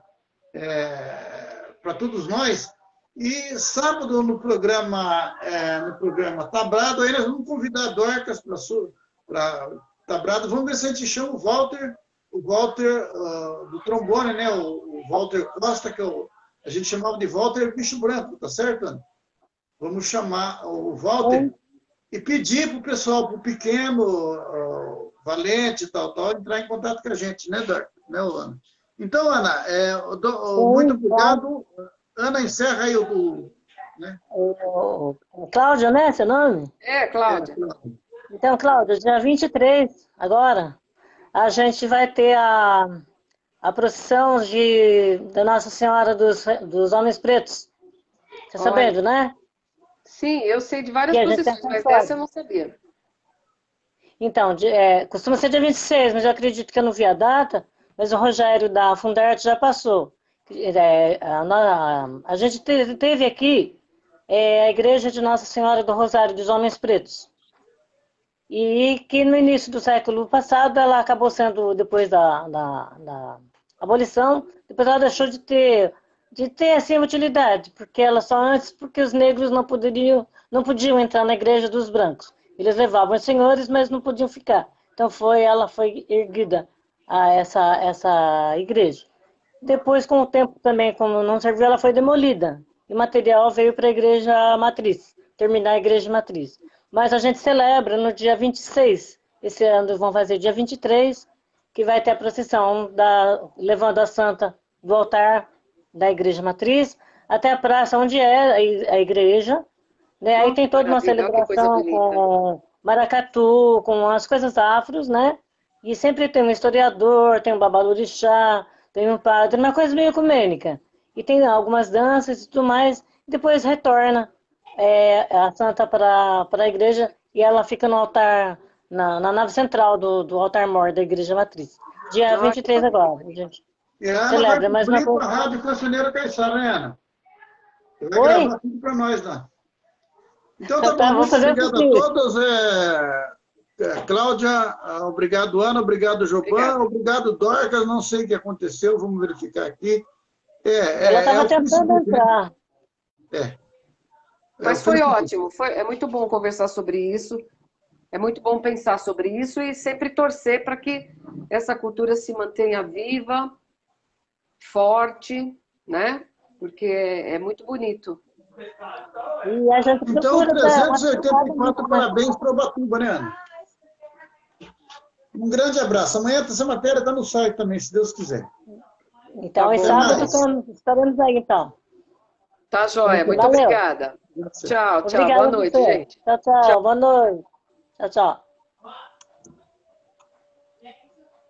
é, para todos nós. E sábado, no programa, é, no programa Tabrado, aí nós vamos convidar a Dorcas para Tabrado, vamos ver se a gente chama o Walter, o Walter uh, do trombone, né? o, o Walter Costa, que é o, a gente chamava de Walter Bicho Branco, tá certo, Ana? Vamos chamar o Walter Bom. e pedir para o pessoal, para o pequeno, o Valente, tal, tal, entrar em contato com a gente, né, Dorcas? Né, Ana? Então, Ana, é, do, muito obrigado. Ana, encerra aí o... o né? o, o Cláudia, né, seu nome? É, Cláudia. É, então, Cláudia, dia vinte e três, agora, a gente vai ter a, a procissão de, da Nossa Senhora dos, dos Homens Pretos. Você tá sabendo, né? Sim, eu sei de várias posições, mas dessa eu não sabia. Então, de, é, costuma ser dia vinte e seis, mas eu acredito que eu não vi a data, mas o Rogério da Fundarte já passou. É, a, a, a gente teve, teve aqui é, a Igreja de Nossa Senhora do Rosário dos Homens Pretos. E que no início do século passado ela acabou sendo, depois da, da, da abolição, depois ela deixou de ter... de ter assim utilidade, porque ela só antes, porque os negros não poderiam, não podiam entrar na igreja dos brancos. Eles levavam os senhores, mas não podiam ficar. Então foi, ela foi erguida a essa, essa igreja. Depois, com o tempo também, como não serviu, ela foi demolida. E o material veio para a igreja matriz, terminar a igreja matriz. Mas a gente celebra no dia vinte e seis. Esse ano vão fazer dia vinte e três, que vai ter a procissão da, levando a santa do altar da igreja matriz até a praça onde é a igreja, Né? Aí tem toda uma Maravilha, olha que coisa celebração bonita. com maracatu, com as coisas afros, né? E sempre tem um historiador, tem um babalorixá, tem um padre, uma coisa meio ecumênica. E tem algumas danças e tudo mais. E depois retorna é, a santa para a igreja e ela fica no altar, na, na nave central do, do altar-mor da igreja matriz. Dia Ah, vinte e três que agora, gente. E a Ana vai Celebra, mas uma cumprir com a coisa... Rádio Cancioneiro Caiçara, né, Ana? Vai Oi? gravar tudo para nós lá. Então tá Tá, bom, vou muito fazer o obrigado a possível. todos. É, é, Cláudia, ah, obrigado, Ana, obrigado, Joban, Obrigada. obrigado, Dorcas. Não sei o que aconteceu, vamos verificar aqui. É, é, Ela é estava o tentando Facebook, né? entrar. É. É Mas o foi Facebook. ótimo, foi, é muito bom conversar sobre isso, é muito bom pensar sobre isso e sempre torcer para que essa cultura se mantenha viva, forte, né? Porque é, é muito bonito. E a gente Então, procura dar uma trezentos e oitenta e quatro divulgada, né? parabéns para o Ubatuba, né, Ana? Um grande abraço. Amanhã essa matéria está no site também, se Deus quiser. Então, Tá e bom. sábado mais. estamos- estaremos aí, então. Tá, joia. Muito Valeu. obrigada. Tchau, tchau. Obrigada Boa a noite, você. gente. Tchau, tchau. Boa noite. Tchau, tchau.